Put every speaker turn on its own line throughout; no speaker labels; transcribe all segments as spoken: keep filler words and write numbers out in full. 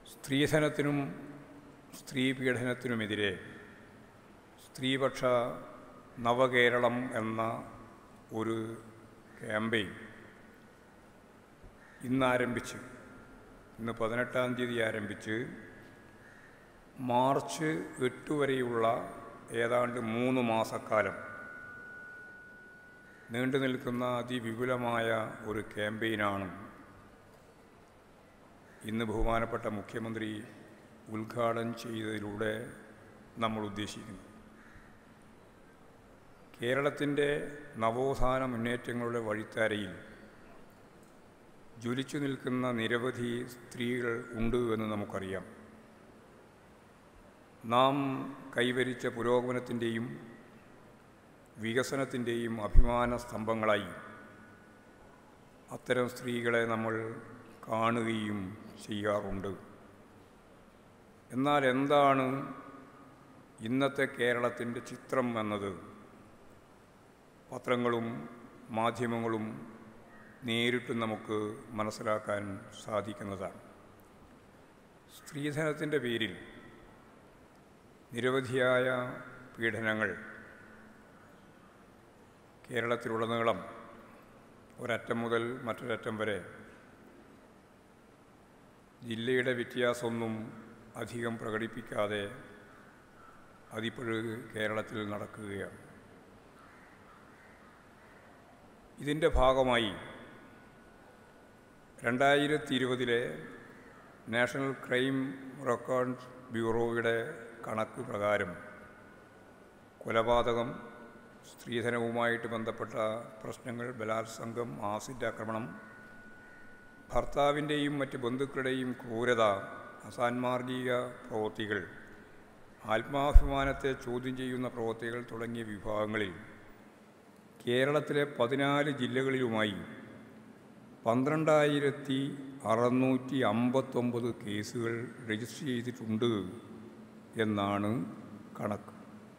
സ്ത്രീധനത്തിനും സ്ത്രീപീഡനത്തിനുമെതിരെ സ്ത്രീപക്ഷ നവകേരളം എന്ന ഒരു ക്യാമ്പയിൻ ഇന്നാരംഭിച്ച് ഇന്ന് പതിനെട്ടാം തീയതി ആരംഭിച്ച് മാർച്ച് എട്ട് വരെയുള്ള ഏതാണ്ട് മൂന്ന് മാസക്കാലം നീണ്ടു നിൽക്കുന്ന അതിവിപുലമായ ഒരു ക്യാമ്പയിനാണ് ഇന്ന് ബഹുമാനപ്പെട്ട മുഖ്യമന്ത്രി ഉദ്ഘാടനം ചെയ്തതിലൂടെ നമ്മൾ ഉദ്ദേശിക്കുന്നു. കേരളത്തിൻ്റെ നവോത്ഥാന മുന്നേറ്റങ്ങളുടെ വഴിത്താരയിൽ ജ്വലിച്ചു നിൽക്കുന്ന നിരവധി സ്ത്രീകൾ ഉണ്ട് എന്ന് നമുക്കറിയാം. നാം കൈവരിച്ച പുരോഗമനത്തിൻ്റെയും വികസനത്തിൻ്റെയും അഭിമാന സ്തംഭങ്ങളായി അത്തരം സ്ത്രീകളെ നമ്മൾ കാണുകയും ചെയ്യാറുണ്ട്. എന്നാൽ എന്താണ് ഇന്നത്തെ കേരളത്തിൻ്റെ ചിത്രം എന്നത് പത്രങ്ങളും മാധ്യമങ്ങളും നേരിട്ട് നമുക്ക് മനസ്സിലാക്കാൻ സാധിക്കുന്നതാണ്. സ്ത്രീധനത്തിൻ്റെ പേരിൽ നിരവധിയായ പീഡനങ്ങൾ കേരളത്തിലുടനീളം ഒരറ്റം മുതൽ മറ്റൊരറ്റം വരെ ജില്ലയുടെ വ്യത്യാസമൊന്നും അധികം പ്രകടിപ്പിക്കാതെ അതിപ്പോഴും കേരളത്തിൽ നടക്കുകയാണ്. ഇതിൻ്റെ ഭാഗമായി രണ്ടായിരത്തി ഇരുപതിലെ നാഷണൽ ക്രൈം റെക്കോർഡ് ബ്യൂറോയുടെ കണക്ക് പ്രകാരം കൊലപാതകം, സ്ത്രീധനവുമായിട്ട് ബന്ധപ്പെട്ട പ്രശ്നങ്ങൾ, ബലാത്സംഗം, ആസിഡ് ആക്രമണം, ഭർത്താവിൻ്റെയും മറ്റ് ബന്ധുക്കളുടെയും ക്രൂരത, അസാൻമാർഗിക പ്രവൃത്തികൾ, ആത്മാഭിമാനത്തെ ചോദ്യം ചെയ്യുന്ന പ്രവൃത്തികൾ തുടങ്ങിയ വിഭാഗങ്ങളിൽ കേരളത്തിലെ പതിനാല് ജില്ലകളിലുമായി പന്ത്രണ്ടായിരത്തി അറുന്നൂറ്റി അമ്പത്തൊമ്പത് കേസുകൾ രജിസ്റ്റർ ചെയ്തിട്ടുണ്ട് എന്നാണ് കണക്ക്.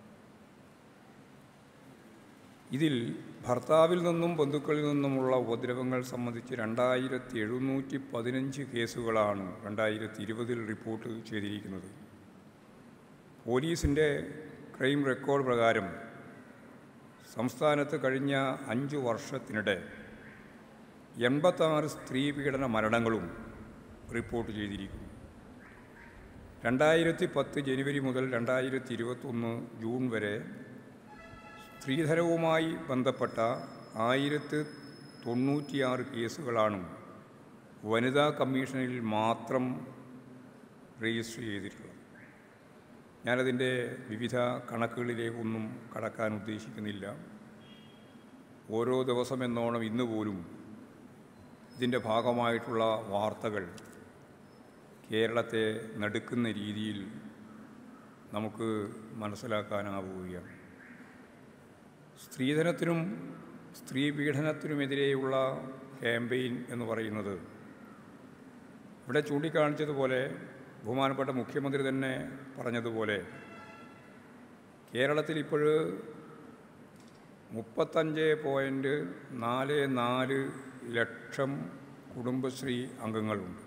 ഇതിൽ ഭർത്താവിൽ നിന്നും ബന്ധുക്കളിൽ നിന്നുമുള്ള ഉപദ്രവങ്ങൾ സംബന്ധിച്ച് രണ്ടായിരത്തി എഴുന്നൂറ്റി പതിനഞ്ച് കേസുകളാണ് രണ്ടായിരത്തി ഇരുപതിൽ റിപ്പോർട്ട് ചെയ്തിരിക്കുന്നത്. പോലീസിൻ്റെ ക്രൈം റെക്കോർഡ് പ്രകാരം സംസ്ഥാനത്ത് കഴിഞ്ഞ അഞ്ചു വർഷത്തിനിടെ എൺപത്താറ് സ്ത്രീ പീഡന മരണങ്ങളും റിപ്പോർട്ട് ചെയ്തിരിക്കുന്നു. രണ്ടായിരത്തി പത്ത് ജനുവരി മുതൽ രണ്ടായിരത്തി ഇരുപത്തൊന്ന് ജൂൺ വരെ സ്ത്രീധനവുമായി ബന്ധപ്പെട്ട ആയിരത്തി തൊണ്ണൂറ്റിയാറ് കേസുകളാണ് വനിതാ കമ്മീഷനിൽ മാത്രം രജിസ്റ്റർ ചെയ്തിട്ടുള്ളത്. ഞാനതിൻ്റെ വിവിധ കണക്കുകളിലേക്കൊന്നും കടക്കാൻ ഉദ്ദേശിക്കുന്നില്ല. ഓരോ ദിവസം എന്നോണം ഇന്ന് പോലും ഇതിൻ്റെ ഭാഗമായിട്ടുള്ള വാർത്തകൾ കേരളത്തെ നടുക്കുന്ന രീതിയിൽ നമുക്ക് മനസ്സിലാക്കാനാവുകയാണ്. സ്ത്രീധനത്തിനും സ്ത്രീപീഡനത്തിനുമെതിരെയുള്ള ക്യാമ്പയിൻ എന്ന് പറയുന്നത് ഇവിടെ ചൂണ്ടിക്കാണിച്ചതുപോലെ ബഹുമാനപ്പെട്ട മുഖ്യമന്ത്രി തന്നെ പറഞ്ഞതുപോലെ കേരളത്തിൽ ഇപ്പോൾ മുപ്പത്തഞ്ച് പോയിൻറ്റ് നാല് നാല് ലക്ഷം കുടുംബശ്രീ അംഗങ്ങളുണ്ട്.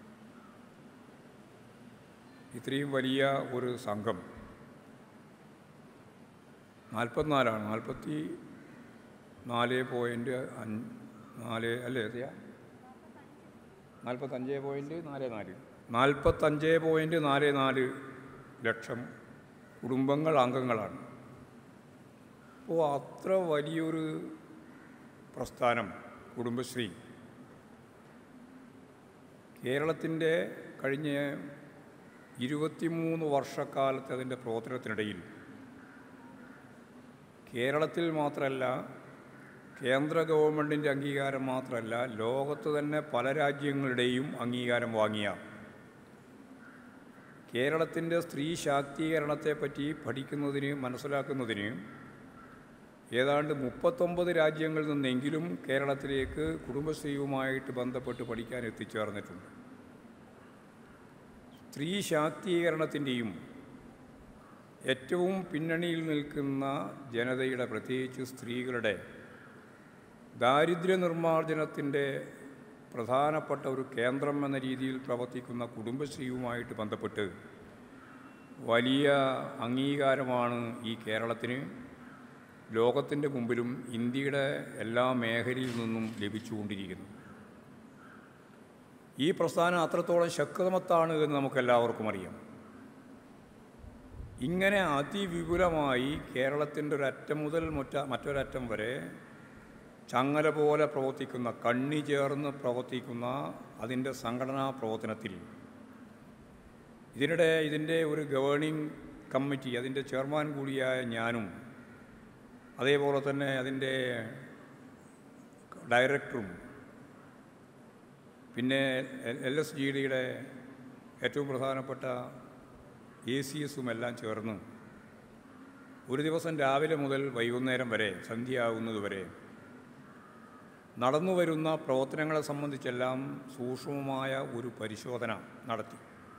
ഇത്രയും വലിയ ഒരു സംഘം നാൽപ്പത്തിനാലാണ് നാൽപ്പത്തി നാല് പോയിൻറ്റ് അഞ്ച് നാല് അല്ലേ എത്തിയ നാൽപ്പത്തഞ്ച് പോയിൻറ്റ് നാല് നാല് നാൽപ്പത്തഞ്ച് പോയിൻറ്റ് നാല് നാല് ലക്ഷം കുടുംബങ്ങൾ അംഗങ്ങളാണ്. അപ്പോൾ അത്ര വലിയൊരു പ്രസ്ഥാനം കുടുംബശ്രീ കേരളത്തിൻ്റെ കഴിഞ്ഞ ഇരുപത്തിമൂന്ന് വർഷക്കാലത്തെ അതിൻ്റെ പ്രവർത്തനത്തിനിടയിൽ കേരളത്തിൽ മാത്രമല്ല, കേന്ദ്ര ഗവൺമെൻറ്റിൻ്റെ അംഗീകാരം മാത്രമല്ല, ലോകത്ത് തന്നെ പല രാജ്യങ്ങളുടെയും അംഗീകാരം വാങ്ങിയ കേരളത്തിൻ്റെ സ്ത്രീ ശാക്തീകരണത്തെപ്പറ്റി പഠിക്കുന്നതിന് മനസ്സിലാക്കുന്നതിന് ഏതാണ്ട് മുപ്പത്തൊമ്പത് രാജ്യങ്ങളിൽ നിന്നെങ്കിലും കേരളത്തിലേക്ക് കുടുംബശ്രീയുമായിട്ട് ബന്ധപ്പെട്ട് പഠിക്കാൻ എത്തിച്ചേർന്നിട്ടുണ്ട്. സ്ത്രീ ശാക്തീകരണത്തിൻ്റെയും ഏറ്റവും പിന്നണിയിൽ നിൽക്കുന്ന ജനതയുടെ, പ്രത്യേകിച്ച് സ്ത്രീകളുടെ ദാരിദ്ര്യ നിർമ്മാർജ്ജനത്തിൻ്റെ പ്രധാനപ്പെട്ട ഒരു കേന്ദ്രം എന്ന രീതിയിൽ പ്രവർത്തിക്കുന്ന കുടുംബശ്രീയുമായിട്ട് ബന്ധപ്പെട്ട് വലിയ അംഗീകാരമാണ് ഈ കേരളത്തിന് ലോകത്തിൻ്റെ മുമ്പിലും ഇന്ത്യയുടെ എല്ലാ മേഖലയിൽ നിന്നും ലഭിച്ചുകൊണ്ടിരിക്കുന്നത്. ഈ പ്രസ്ഥാനം അത്രത്തോളം ശക്തമത്താണ് എന്ന് നമുക്കെല്ലാവർക്കും അറിയാം. ഇങ്ങനെ അതിവിപുലമായി കേരളത്തിൻ്റെ ഒരറ്റം മുതൽ മറ്റ മറ്റൊരറ്റം വരെ ചങ്ങല പോലെ പ്രവർത്തിക്കുന്ന, കണ്ണി ചേർന്ന് പ്രവർത്തിക്കുന്ന അതിൻ്റെ സംഘടനാ പ്രവർത്തനത്തിൽ ഇതിനിടെ ഇതിൻ്റെ ഒരു ഗവേണിംഗ് കമ്മിറ്റി, അതിൻ്റെ ചെയർമാൻ കൂടിയായ ഞാനും അതേപോലെ തന്നെ അതിൻ്റെ ഡയറക്ടറും പിന്നെ എൽ എസ് ജി ഡിയുടെ ഏറ്റവും പ്രധാനപ്പെട്ട എ സി എസും എല്ലാം ചേർന്ന് ഒരു ദിവസം രാവിലെ മുതൽ വൈകുന്നേരം വരെ, സന്ധ്യയാകുന്നതുവരെ നടന്നു വരുന്ന പ്രവർത്തനങ്ങളെ സംബന്ധിച്ചെല്ലാം സൂക്ഷ്മമായ ഒരു പരിശോധന നടത്തി.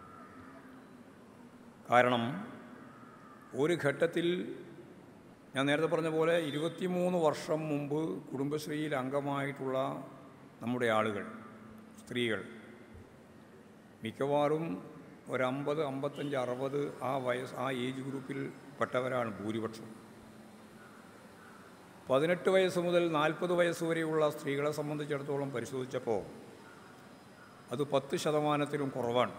കാരണം ഒരു ഘട്ടത്തിൽ ഞാൻ നേരത്തെ പറഞ്ഞ പോലെ ഇരുപത്തിമൂന്ന് വർഷം മുമ്പ് കുടുംബശ്രീയിൽ അംഗമായിട്ടുള്ള നമ്മുടെ ആളുകൾ, സ്ത്രീകൾ മിക്കവാറും ഒരമ്പത് അമ്പത്തഞ്ച് അറുപത് ആ വയസ്സ് ആ ഏജ് ഗ്രൂപ്പിൽ പെട്ടവരാണ് ഭൂരിപക്ഷം. പതിനെട്ട് വയസ്സ് മുതൽ നാൽപ്പത് വയസ്സ് വരെയുള്ള സ്ത്രീകളെ സംബന്ധിച്ചിടത്തോളം പരിശോധിച്ചപ്പോൾ അത് പത്ത് ശതമാനത്തിലും കുറവാണ്.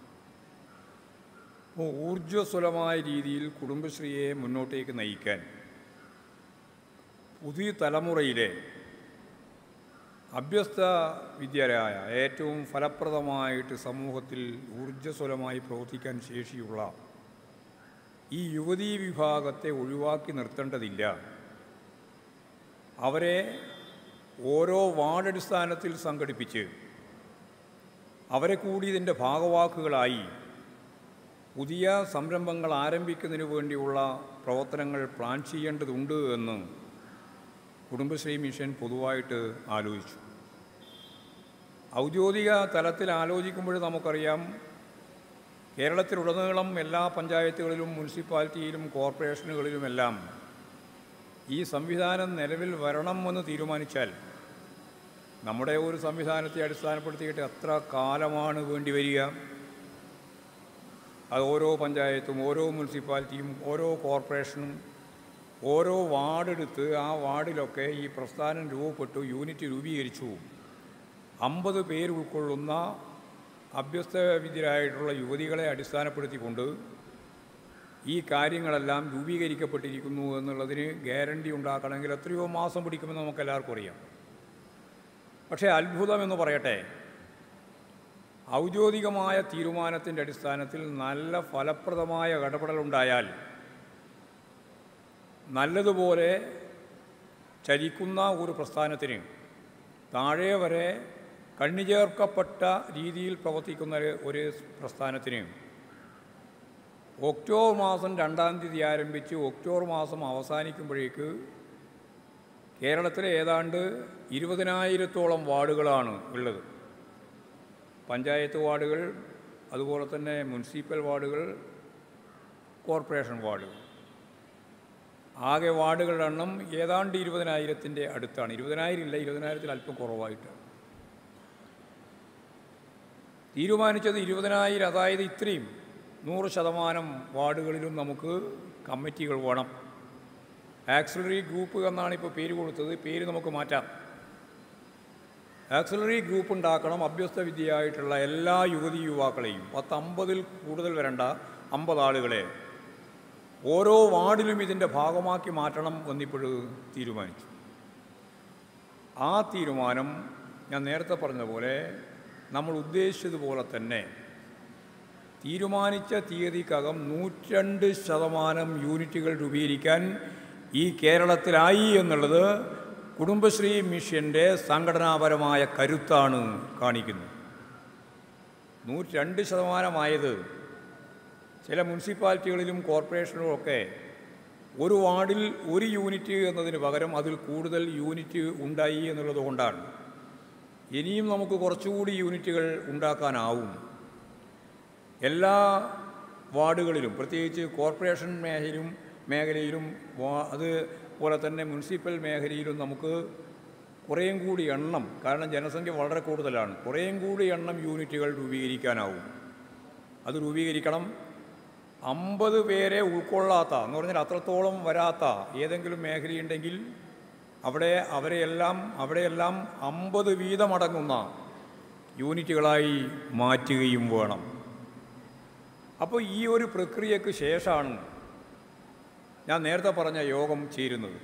അപ്പോൾ ഊർജ്ജസ്വലമായ രീതിയിൽ കുടുംബശ്രീയെ മുന്നോട്ടേക്ക് നയിക്കാൻ പുതിയ തലമുറയിലെ അഭ്യസ്ത വിദ്യരായ ഏറ്റവും ഫലപ്രദമായിട്ട് സമൂഹത്തിൽ ഊർജ്ജസ്വലമായി പ്രവർത്തിക്കാൻ ശേഷിയുള്ള ഈ യുവതീ വിഭാഗത്തെ ഒഴിവാക്കി നിർത്തേണ്ടതില്ല. അവരെ ഓരോ വാർഡടിസ്ഥാനത്തിൽ സംഘടിപ്പിച്ച് അവരെ കൂടി ഇതിൻ്റെ ഭാഗവാക്കുകളായി പുതിയ സംരംഭങ്ങൾ ആരംഭിക്കുന്നതിന് വേണ്ടിയുള്ള പ്രവർത്തനങ്ങൾ പ്ലാൻ ചെയ്യേണ്ടതുണ്ട് എന്ന് കുടുംബശ്രീ മിഷൻ പൊതുവായിട്ട് ആലോചിച്ചു. ഔദ്യോഗിക തലത്തിൽ ആലോചിക്കുമ്പോൾ നമുക്കറിയാം, കേരളത്തിലുടനീളം എല്ലാ പഞ്ചായത്തുകളിലും മുനിസിപ്പാലിറ്റിയിലും കോർപ്പറേഷനുകളിലുമെല്ലാം ഈ സംവിധാനം നിലവിൽ വരണമെന്ന് തീരുമാനിച്ചാൽ നമ്മുടെ ഒരു സംവിധാനത്തെ അടിസ്ഥാനപ്പെടുത്തിയിട്ട് എത്ര കാലമാണ് വേണ്ടി വരിക? അത് ഓരോ പഞ്ചായത്തും ഓരോ മുനിസിപ്പാലിറ്റിയും ഓരോ കോർപ്പറേഷനും ഓരോ വാർഡെടുത്ത് ആ വാർഡിലൊക്കെ ഈ പ്രസ്ഥാനം രൂപപ്പെട്ടു, യൂണിറ്റ് രൂപീകരിച്ചു. അമ്പത് പേര് ഉൾക്കൊള്ളുന്ന അഭ്യസ്തവിദ്യരായിട്ടുള്ള യുവതികളെ അടിസ്ഥാനപ്പെടുത്തിക്കൊണ്ട് ഈ കാര്യങ്ങളെല്ലാം രൂപീകരിക്കപ്പെട്ടിരിക്കുന്നു എന്നുള്ളതിന് ഗ്യാരണ്ടി ഉണ്ടാക്കണമെങ്കിൽ എത്രയോ മാസം പിടിക്കുമെന്ന് നമുക്കെല്ലാവർക്കും അറിയാം. പക്ഷേ അത്ഭുതമെന്ന് പറയട്ടെ, ഔദ്യോഗികമായ തീരുമാനത്തിൻ്റെ അടിസ്ഥാനത്തിൽ നല്ല ഫലപ്രദമായ ഇടപെടലുണ്ടായാൽ നല്ലതുപോലെ ചലിക്കുന്ന ഒരു പ്രസ്ഥാനത്തിന്, താഴെ വരെ കണ്ണിചേർക്കപ്പെട്ട രീതിയിൽ പ്രവർത്തിക്കുന്ന ഒരു പ്രസ്ഥാനത്തിന് ഒക്ടോബർ മാസം രണ്ടാം തീയതി ആരംഭിച്ച് ഒക്ടോബർ മാസം അവസാനിക്കുമ്പോഴേക്ക് കേരളത്തിലെ ഏതാണ്ട് ഇരുപതിനായിരത്തോളം വാർഡുകളാണ് ഉള്ളത്. പഞ്ചായത്ത് വാർഡുകൾ, അതുപോലെ തന്നെ മുനിസിപ്പൽ വാർഡുകൾ, കോർപ്പറേഷൻ വാർഡുകൾ. ആകെ വാർഡുകളുടെ എണ്ണം ഏതാണ്ട് ഇരുപതിനായിരത്തിൻ്റെ അടുത്താണ്. ഇരുപതിനായിരം ഇല്ല, ഇരുപതിനായിരത്തിൽ അല്പം കുറവായിട്ട് തീരുമാനിച്ചത്. ഇരുപതിനായിരം, അതായത് ഇത്രയും നൂറ് ശതമാനം വാർഡുകളിലും നമുക്ക് കമ്മിറ്റികൾ വേണം. ആക്സിലറി ഗ്രൂപ്പ് എന്നാണ് ഇപ്പോൾ പേര് കൊടുത്തത്. പേര് നമുക്ക് മാറ്റാം. ആക്സിലറി ഗ്രൂപ്പ് ഉണ്ടാക്കണം. അഭ്യസ്ത വിദ്യയായിട്ടുള്ള എല്ലാ യുവതി യുവാക്കളെയും, പത്തമ്പതിൽ കൂടുതൽ വരേണ്ട അമ്പത് ആളുകളെ ഓരോ വാർഡിലും ഇതിൻ്റെ ഭാഗമാക്കി മാറ്റണം എന്നിപ്പോഴ് തീരുമാനിച്ചു. ആ തീരുമാനം ഞാൻ നേരത്തെ പറഞ്ഞ പോലെ നമ്മൾ ഉദ്ദേശിച്ചതുപോലെ തന്നെ തീരുമാനിച്ച തീയതിക്കകം നൂറ്റിരണ്ട് ശതമാനം യൂണിറ്റുകൾ രൂപീകരിക്കാൻ ഈ കേരളത്തിലായി എന്നുള്ളത് കുടുംബശ്രീ മിഷൻ്റെ സംഘടനാപരമായ കരുത്താണ് കാണിക്കുന്നത്. നൂറ്റിരണ്ട് ശതമാനമായത് ചില മുനിസിപ്പാലിറ്റികളിലും കോർപ്പറേഷനുകളൊക്കെ ഒരു വാർഡിൽ ഒരു യൂണിറ്റ് എന്നതിന് പകരം അതിൽ കൂടുതൽ യൂണിറ്റ് ഉണ്ടായി എന്നുള്ളത് കൊണ്ടാണ്. ഇനിയും നമുക്ക് കുറച്ചുകൂടി യൂണിറ്റുകൾ ഉണ്ടാക്കാനാവും. എല്ലാ വാർഡുകളിലും, പ്രത്യേകിച്ച് കോർപ്പറേഷൻ മേഖലയിലും മേഖലയിലും അതുപോലെ തന്നെ മുനിസിപ്പൽ മേഖലയിലും നമുക്ക് കുറേയും കൂടി എണ്ണം, കാരണം ജനസംഖ്യ വളരെ കൂടുതലാണ്, കുറേയും കൂടി എണ്ണം യൂണിറ്റുകൾ രൂപീകരിക്കാനാവും. അത് രൂപീകരിക്കണം. അമ്പത് പേരെ ഉൾക്കൊള്ളാത്ത എന്ന് പറഞ്ഞാൽ അത്രത്തോളം വരാത്ത ഏതെങ്കിലും മേഖലയുണ്ടെങ്കിൽ അവിടെ അവരെയെല്ലാം അവിടെയെല്ലാം അമ്പത് വീതമടങ്ങുന്ന യൂണിറ്റുകളായി മാറ്റുകയും വേണം. അപ്പോൾ ഈ ഒരു പ്രക്രിയക്ക് ശേഷമാണ് ഞാൻ നേരത്തെ പറഞ്ഞ യോഗം ചേരുന്നത്.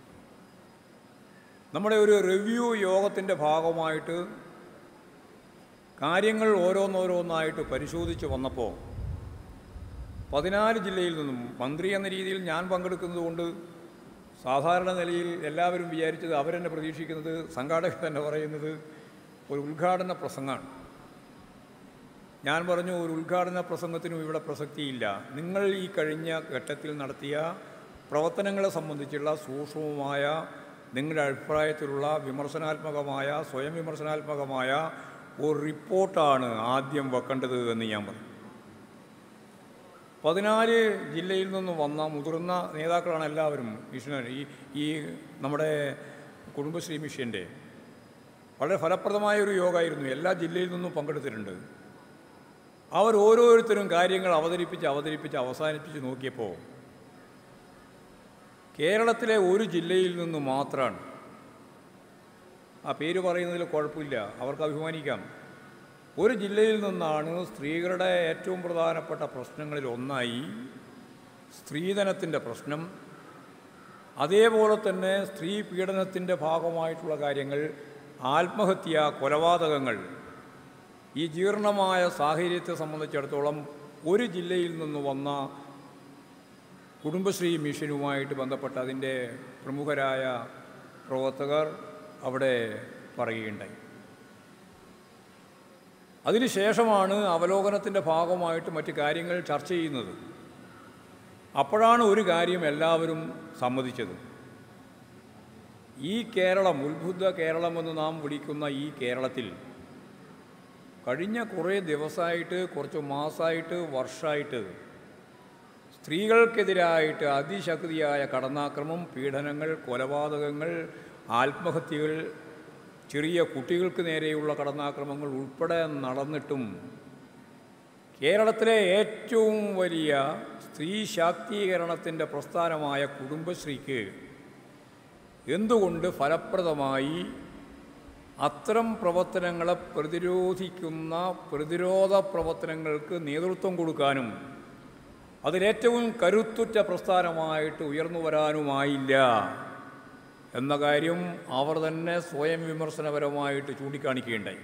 നമ്മുടെ ഒരു റിവ്യൂ യോഗത്തിൻ്റെ ഭാഗമായിട്ട് കാര്യങ്ങൾ ഓരോന്നോരോന്നായിട്ട് പരിശോധിച്ച് വന്നപ്പോൾ പതിനാല് ജില്ലയിൽ നിന്നും മന്ത്രി എന്ന രീതിയിൽ ഞാൻ പങ്കെടുക്കുന്നത് കൊണ്ട് സാധാരണ നിലയിൽ എല്ലാവരും വിചാരിച്ചത്, അവരെന്നെ പ്രതീക്ഷിക്കുന്നത്, സംഘാടകർ തന്നെ പറയുന്നത് ഒരു ഉദ്ഘാടന പ്രസംഗമാണ്. ഞാൻ പറഞ്ഞു, ഒരു ഉദ്ഘാടന പ്രസംഗത്തിനും ഇവിടെ പ്രസക്തിയില്ല. നിങ്ങൾ ഈ കഴിഞ്ഞ ഘട്ടത്തിൽ നടത്തിയ പ്രവർത്തനങ്ങളെ സംബന്ധിച്ചുള്ള സൂക്ഷ്മമായ നിങ്ങളുടെ അഭിപ്രായത്തിലുള്ള വിമർശനാത്മകമായ സ്വയം വിമർശനാത്മകമായ ഒരു റിപ്പോർട്ടാണ് ആദ്യം വെക്കേണ്ടത് എന്ന് ഞാൻ പറഞ്ഞു. പതിനാല് ജില്ലയിൽ നിന്നും വന്ന മുതിർന്ന നേതാക്കളാണ് എല്ലാവരും. മിഷനറി ഈ ഈ നമ്മുടെ കുടുംബശ്രീ മിഷൻ്റെ വളരെ ഫലപ്രദമായ ഒരു യോഗമായിരുന്നു. എല്ലാ ജില്ലയിൽ നിന്നും പങ്കെടുത്തിട്ടുണ്ട്. അവർ ഓരോരുത്തരും കാര്യങ്ങൾ അവതരിപ്പിച്ച് അവതരിപ്പിച്ച് അവസാനിപ്പിച്ച് നോക്കിയപ്പോൾ കേരളത്തിലെ ഒരു ജില്ലയിൽ നിന്ന് മാത്രമാണ്, ആ പേര് പറയുന്നതിൽ കുഴപ്പമില്ല, അവർക്ക് അഭിമാനിക്കാം, ഒരു ജില്ലയിൽ നിന്നാണ് സ്ത്രീകളുടെ ഏറ്റവും പ്രധാനപ്പെട്ട പ്രശ്നങ്ങളിൽ ഒന്നായി സ്ത്രീധനത്തിൻ്റെ പ്രശ്നം, അതേപോലെ തന്നെ സ്ത്രീ പീഡനത്തിൻ്റെ ഭാഗമായിട്ടുള്ള കാര്യങ്ങൾ, ആത്മഹത്യ, കൊലപാതകങ്ങൾ, ഈ ജീർണമായ സാഹചര്യത്തെ സംബന്ധിച്ചിടത്തോളം ഒരു ജില്ലയിൽ നിന്ന് വന്ന കുടുംബശ്രീ മിഷനുമായിട്ട് ബന്ധപ്പെട്ട അതിൻ്റെ പ്രമുഖരായ പ്രവർത്തകർ അവിടെ പറയുകയുണ്ടായി. അതിനുശേഷമാണ് അവലോകനത്തിൻ്റെ ഭാഗമായിട്ട് മറ്റ് കാര്യങ്ങൾ ചർച്ച ചെയ്യുന്നത്. അപ്പോഴാണ് ഒരു കാര്യം എല്ലാവരും സമ്മതിച്ചത്. ഈ കേരളം, ഉത്ബുദ്ധ കേരളമെന്ന് നാം വിളിക്കുന്ന ഈ കേരളത്തിൽ കഴിഞ്ഞ കുറേ ദിവസമായിട്ട്, കുറച്ച് മാസമായിട്ട്, വർഷമായിട്ട് സ്ത്രീകൾക്കെതിരായിട്ട് അതിശക്തിയായ കടന്നാക്രമം, പീഡനങ്ങൾ, കൊലപാതകങ്ങൾ, ആത്മഹത്യകൾ, ചെറിയ കുട്ടികൾക്ക് നേരെയുള്ള കടന്നാക്രമങ്ങൾ ഉൾപ്പെടെ നടന്നിട്ടും കേരളത്തിലെ ഏറ്റവും വലിയ സ്ത്രീ ശാക്തീകരണത്തിൻ്റെ പ്രസ്ഥാനമായ കുടുംബശ്രീക്ക് എന്തുകൊണ്ട് ഫലപ്രദമായി അത്തരം പ്രവർത്തനങ്ങളെ പ്രതിരോധിക്കുന്ന പ്രതിരോധ പ്രവർത്തനങ്ങൾക്ക് നേതൃത്വം കൊടുക്കാനും അതിലേറ്റവും കരുത്തുറ്റ പ്രസ്ഥാനമായിട്ട് ഉയർന്നു വരാനുമായില്ല എന്ന കാര്യം അവർ തന്നെ സ്വയം വിമർശനപരമായിട്ട് ചൂണ്ടിക്കാണിക്കുകയുണ്ടായി.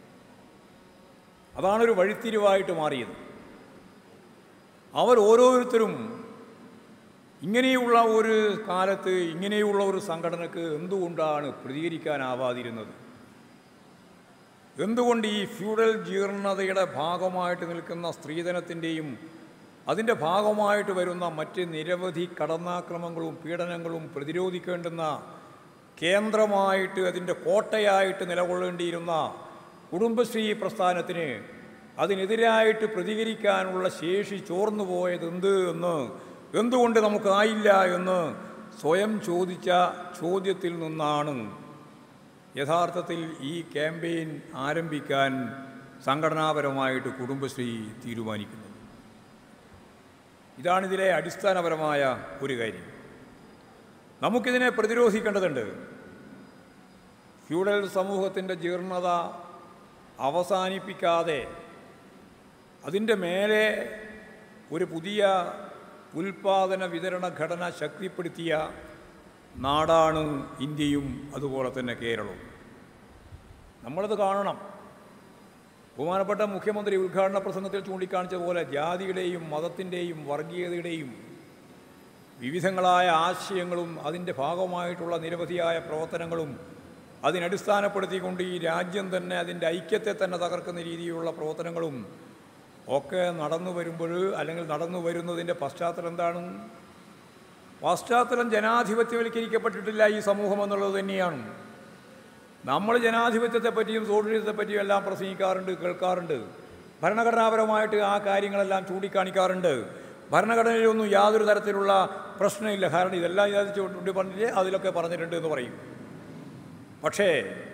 അതാണൊരു വഴിത്തിരിവായിട്ട് മാറിയത്. അവർ ഓരോരുത്തരും ഇങ്ങനെയുള്ള ഒരു കാലത്ത് ഇങ്ങനെയുള്ള ഒരു സംഘടനക്ക് എന്തുകൊണ്ടാണ് പ്രതികരിക്കാനാവാതിരുന്നത്? എന്തുകൊണ്ട് ഈ ഫ്യൂഡൽ ജീർണതയുടെ ഭാഗമായിട്ട് നിൽക്കുന്ന സ്ത്രീധനത്തിൻ്റെയും അതിൻ്റെ ഭാഗമായിട്ട് വരുന്ന മറ്റ് നിരവധി കടന്നാക്രമങ്ങളും പീഡനങ്ങളും പ്രതിരോധിക്കേണ്ടുന്ന കേന്ദ്രമായിട്ട് അതിൻ്റെ കോട്ടയായിട്ട് നിലകൊള്ളേണ്ടിയിരുന്ന കുടുംബശ്രീ പ്രസ്ഥാനത്തിന് അതിനെതിരായിട്ട് പ്രതികരിക്കാനുള്ള ശേഷി ചോർന്നു പോയതെന്ത് എന്ന്, എന്തുകൊണ്ട് നമുക്കായില്ല എന്ന് സ്വയം ചോദിച്ച ചോദ്യത്തിൽ നിന്നാണ് യഥാർത്ഥത്തിൽ ഈ ക്യാമ്പയിൻ ആരംഭിക്കാൻ സംഘടനാപരമായിട്ട് കുടുംബശ്രീ തീരുമാനിക്കുന്നത്. ഇതാണിതിലെ അടിസ്ഥാനപരമായ ഒരു കാര്യം. നമുക്കിതിനെ പ്രതിരോധിക്കേണ്ടതുണ്ട്. ഫ്യൂഡൽ സമൂഹത്തിൻ്റെ ജീർണത അവസാനിപ്പിക്കാതെ അതിൻ്റെ മേലെ ഒരു പുതിയ ഉൽപാദന വിതരണ ഘടന ശക്തിപ്പെടുത്തിയ നാടാണ് ഇന്ത്യയും അതുപോലെ തന്നെ കേരളവും. നമ്മളത് കാണണം. ബഹുമാനപ്പെട്ട മുഖ്യമന്ത്രി ഉദ്ഘാടന പ്രസംഗത്തിൽ ചൂണ്ടിക്കാണിച്ചതുപോലെ ജാതിയുടെയും മതത്തിൻ്റെയും വർഗീയതയുടെയും വിവിധങ്ങളായ ആശയങ്ങളും അതിൻ്റെ ഭാഗമായിട്ടുള്ള നിരവധിയായ പ്രവർത്തനങ്ങളും അതിനടിസ്ഥാനപ്പെടുത്തിക്കൊണ്ട് ഈ രാജ്യം തന്നെ അതിൻ്റെ ഐക്യത്തെ തന്നെ തകർക്കുന്ന രീതിയിലുള്ള പ്രവർത്തനങ്ങളും ഒക്കെ നടന്നു വരുമ്പോൾ അല്ലെങ്കിൽ നടന്നു വരുന്നതിൻ്റെ പശ്ചാത്തലം എന്താണ്? പശ്ചാത്തലം ജനാധിപത്യവൽക്കരിക്കപ്പെട്ടിട്ടില്ല ഈ സമൂഹം എന്നുള്ളത് തന്നെയാണ്. നമ്മൾ ജനാധിപത്യത്തെപ്പറ്റിയും സോഷ്യലിസത്തെപ്പറ്റിയും എല്ലാം പ്രസംഗിക്കാറുണ്ട്, കേൾക്കാറുണ്ട്. ഭരണഘടനാപരമായിട്ട് ആ കാര്യങ്ങളെല്ലാം ചൂണ്ടിക്കാണിക്കാറുണ്ട്. ഭരണഘടനയിലൊന്നും യാതൊരു തരത്തിലുള്ള പ്രശ്നമില്ല, കാരണം ഇതെല്ലാം ചൂണ്ടി പറഞ്ഞില്ലേ അതിലൊക്കെ പറഞ്ഞിട്ടുണ്ട് എന്ന് പറയും. പക്ഷേ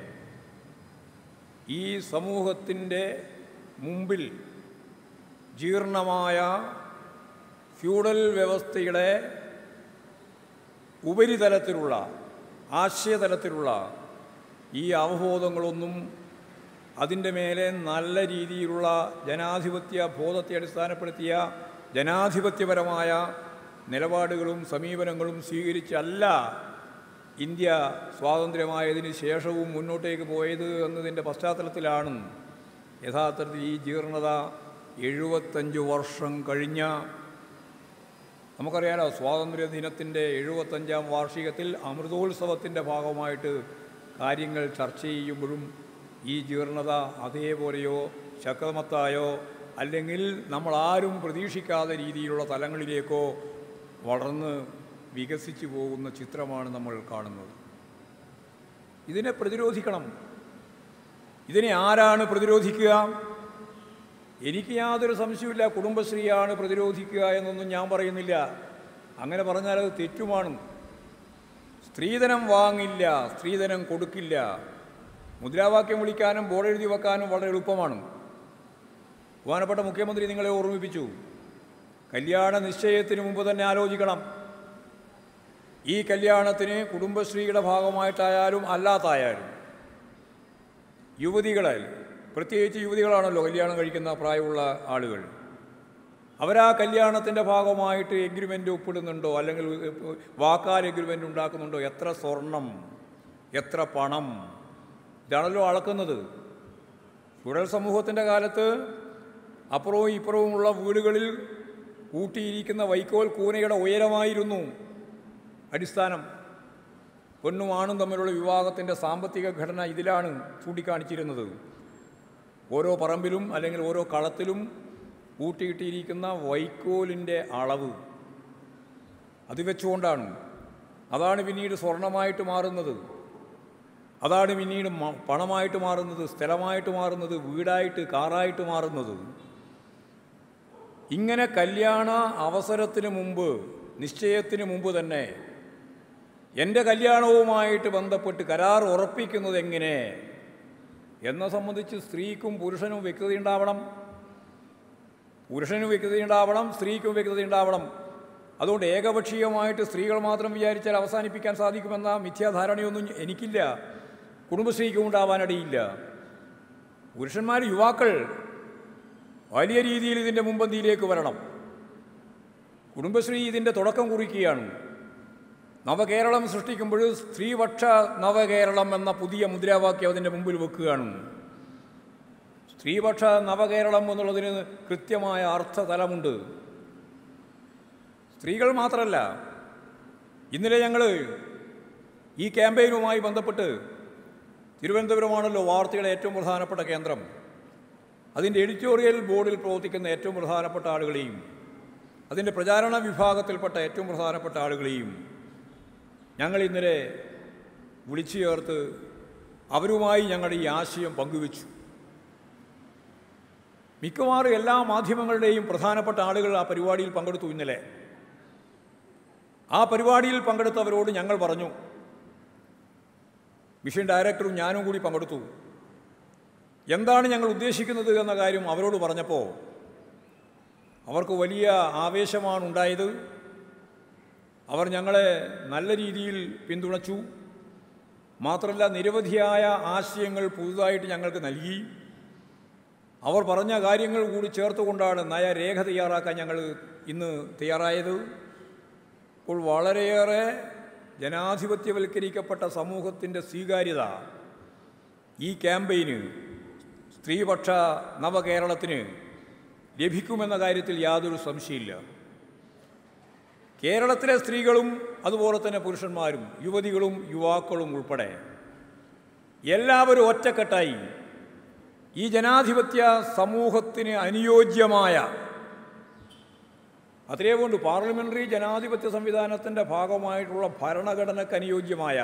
ഈ സമൂഹത്തിൻ്റെ മുമ്പിൽ ജീർണമായ ഫ്യൂഡൽ വ്യവസ്ഥയുടെ ഉപരിതലത്തിലുള്ള ആശയതലത്തിലുള്ള ഈ അവബോധങ്ങളൊന്നും അതിൻ്റെ മേലെ നല്ല രീതിയിലുള്ള ജനാധിപത്യ ബോധത്തെ അടിസ്ഥാനപ്പെടുത്തിയ ജനാധിപത്യപരമായ നിലപാടുകളും സമീപനങ്ങളും സ്വീകരിച്ചല്ല ഇന്ത്യ സ്വാതന്ത്ര്യമായതിന് ശേഷവും മുന്നോട്ടേക്ക് പോയത് എന്നതിൻ്റെ പശ്ചാത്തലത്തിലാണ് യഥാർത്ഥത്തിൽ ഈ ജീർണത എഴുപത്തഞ്ച് വർഷം കഴിഞ്ഞ നമുക്കറിയാലോ. സ്വാതന്ത്ര്യ ദിനത്തിൻ്റെ എഴുപത്തഞ്ചാം വാർഷികത്തിൽ അമൃതോത്സവത്തിൻ്റെ ഭാഗമായിട്ട് കാര്യങ്ങൾ ചർച്ച ചെയ്യുമ്പോഴും ഈ ജീർണത അതേപോലെയോ ശക്തമത്തായോ അല്ലെങ്കിൽ നമ്മളാരും പ്രതീക്ഷിക്കാത്ത രീതിയിലുള്ള തലങ്ങളിലേക്കോ വളർന്ന് വികസിച്ചു പോകുന്ന ചിത്രമാണ് നമ്മൾ കാണുന്നത്. ഇതിനെ പ്രതിരോധിക്കണം. ഇതിനെ ആരാണ് പ്രതിരോധിക്കുക? എനിക്ക് യാതൊരു സംശയമില്ല കുടുംബശ്രീയാണ് പ്രതിരോധിക്കുക എന്നൊന്നും ഞാൻ പറയുന്നില്ല. അങ്ങനെ പറഞ്ഞാൽ അത് തെറ്റുമാണ്. സ്ത്രീധനം വാങ്ങില്ല, സ്ത്രീധനം കൊടുക്കില്ല. മുദ്രാവാക്യം വിളിക്കാനും ബോർഡ് എഴുതി വെക്കാനും വളരെ എളുപ്പമാണ്. ബഹുമാനപ്പെട്ട മുഖ്യമന്ത്രി നിങ്ങളെ ഓർമ്മിപ്പിച്ചു, കല്യാണ നിശ്ചയത്തിന് മുമ്പ് തന്നെ ആലോചിക്കണം. ഈ കല്യാണത്തിന് കുടുംബശ്രീയുടെ ഭാഗമായിട്ടായാലും അല്ലാത്തായാലും യുവതികളെ, പ്രത്യേകിച്ച് യുവതികളാണല്ലോ കല്യാണം കഴിക്കുന്ന പ്രായമുള്ള ആളുകൾ, അവരാ കല്യാണത്തിൻ്റെ ഭാഗമായിട്ട് എഗ്രിമെൻ്റ് ഒപ്പിടുന്നുണ്ടോ അല്ലെങ്കിൽ വാക്കാൽ എഗ്രിമെൻ്റ് ഉണ്ടാക്കുന്നുണ്ടോ? എത്ര സ്വർണം, എത്ര പണം, ഇതാണല്ലോ അളക്കുന്നത്. ഫ്യൂഡൽ സമൂഹത്തിൻ്റെ കാലത്ത് അപ്പുറവും ഇപ്പുറവുമുള്ള വീടുകളിൽ കൂട്ടിയിരിക്കുന്ന വൈക്കോൽ കൂനയുടെ ഉയരമായിരുന്നു അടിസ്ഥാനം. പെണ്ണും ആണും തമ്മിലുള്ള വിവാഹത്തിൻ്റെ സാമ്പത്തിക ഘടന ഇതിലാണ് ചൂണ്ടിക്കാണിച്ചിരുന്നത്. ഓരോ പറമ്പിലും അല്ലെങ്കിൽ ഓരോ കളത്തിലും കൂട്ടിയിട്ടിരിക്കുന്ന വൈക്കോലിൻ്റെ അളവ് അത് വെച്ചുകൊണ്ടാണ്. അതാണ് പിന്നീട് സ്വർണമായിട്ട് മാറുന്നത്, അതാണ് പിന്നീട് പണമായിട്ട് മാറുന്നത്, സ്ഥലമായിട്ട് മാറുന്നത്, വീടായിട്ട് കാറായിട്ട് മാറുന്നത്. ഇങ്ങനെ കല്യാണ അവസരത്തിന് മുമ്പ്, നിശ്ചയത്തിന് മുമ്പ് തന്നെ എൻ്റെ കല്യാണവുമായിട്ട് ബന്ധപ്പെട്ട് കരാർ ഉറപ്പിക്കുന്നത് എങ്ങനെ എന്നെ സംബന്ധിച്ച് സ്ത്രീക്കും പുരുഷനും വ്യക്തതയുണ്ടാവണം. പുരുഷനും വ്യക്തതയുണ്ടാവണം, സ്ത്രീക്കും വ്യക്തതയുണ്ടാവണം. അതുകൊണ്ട് ഏകപക്ഷീയമായിട്ട് സ്ത്രീകൾ മാത്രം വിചാരിച്ചാൽ അവസാനിപ്പിക്കാൻ സാധിക്കുമെന്ന മിഥ്യാധാരണയൊന്നും എനിക്കില്ല, കുടുംബശ്രീക്കും ഉണ്ടാവാനിടയില്ല. പുരുഷന്മാർ, യുവാക്കൾ വലിയ രീതിയിൽ ഇതിൻ്റെ മുൻപന്തിയിലേക്ക് വരണം. കുടുംബശ്രീ ഇതിൻ്റെ തുടക്കം കുറിക്കുകയാണ്. നവകേരളം സൃഷ്ടിക്കുമ്പോൾ സ്ത്രീപക്ഷ നവകേരളം എന്ന പുതിയ മുദ്രാവാക്യം അതിൻ്റെ മുമ്പിൽ വെക്കുകയാണ്. സ്ത്രീപക്ഷ നവകേരളം എന്നുള്ളതിന് കൃത്യമായ അർത്ഥതലമുണ്ട്. സ്ത്രീകൾ മാത്രമല്ല, ഇന്നലെ ഞങ്ങൾ ഈ ക്യാമ്പയിനുമായി ബന്ധപ്പെട്ട് തിരുവനന്തപുരമാണല്ലോ വാർത്തയുടെ ഏറ്റവും പ്രധാനപ്പെട്ട കേന്ദ്രം. അതിൻ്റെ എഡിറ്റോറിയൽ ബോർഡിൽ പ്രവർത്തിക്കുന്ന ഏറ്റവും പ്രധാനപ്പെട്ട ആളുകളെയും അതിൻ്റെ പ്രചാരണ വിഭാഗത്തിൽപ്പെട്ട ഏറ്റവും പ്രധാനപ്പെട്ട ആളുകളെയും ഞങ്ങൾ ഇന്നലെ വിളിച്ചു ചേർത്ത് അവരുമായി ഞങ്ങളുടെ ഈ ആശയം പങ്കുവച്ചു. മിക്കവാറും എല്ലാ മാധ്യമങ്ങളുടെയും പ്രധാനപ്പെട്ട ആളുകൾ ആ പരിപാടിയിൽ പങ്കെടുത്തു. ഇന്നലെ ആ പരിപാടിയിൽ പങ്കെടുത്തവരോട് ഞങ്ങൾ പറഞ്ഞു, മിഷൻ ഡയറക്ടറും ഞാനും കൂടി പങ്കെടുത്തു, എന്താണ് ഞങ്ങൾ ഉദ്ദേശിക്കുന്നത് എന്ന കാര്യം അവരോട് പറഞ്ഞപ്പോൾ അവർക്ക് വലിയ ആവേശമാണ് ഉണ്ടായത്. അവർ ഞങ്ങളെ നല്ല രീതിയിൽ പിന്തുണച്ചു. മാത്രമല്ല, നിരവധിയായ ആശയങ്ങൾ പുതുതായിട്ട് ഞങ്ങൾക്ക് നൽകി. അവർ പറഞ്ഞ കാര്യങ്ങൾ കൂടി ചേർത്തുകൊണ്ടാണ് നയരേഖ തയ്യാറാക്കാൻ ഞങ്ങൾ ഇന്ന് തയ്യാറായത്. അപ്പോൾ വളരെയേറെ ജനാധിപത്യവൽക്കരിക്കപ്പെട്ട സമൂഹത്തിൻ്റെ സ്വീകാര്യത ഈ ക്യാമ്പയിന്, സ്ത്രീപക്ഷ നവകേരളത്തിന് ലഭിക്കുമെന്ന കാര്യത്തിൽ യാതൊരു സംശയമില്ല. കേരളത്തിലെ സ്ത്രീകളും അതുപോലെ തന്നെ പുരുഷന്മാരും യുവതികളും യുവാക്കളും ഉൾപ്പെടെ എല്ലാവരും ഒറ്റക്കെട്ടായി ഈ ജനാധിപത്യ സമൂഹത്തിന് അനുയോജ്യമായ, അതേകൊണ്ട് പാർലമെൻ്ററി ജനാധിപത്യ സംവിധാനത്തിൻ്റെ ഭാഗമായിട്ടുള്ള ഭരണഘടനയ്ക്ക് അനുയോജ്യമായ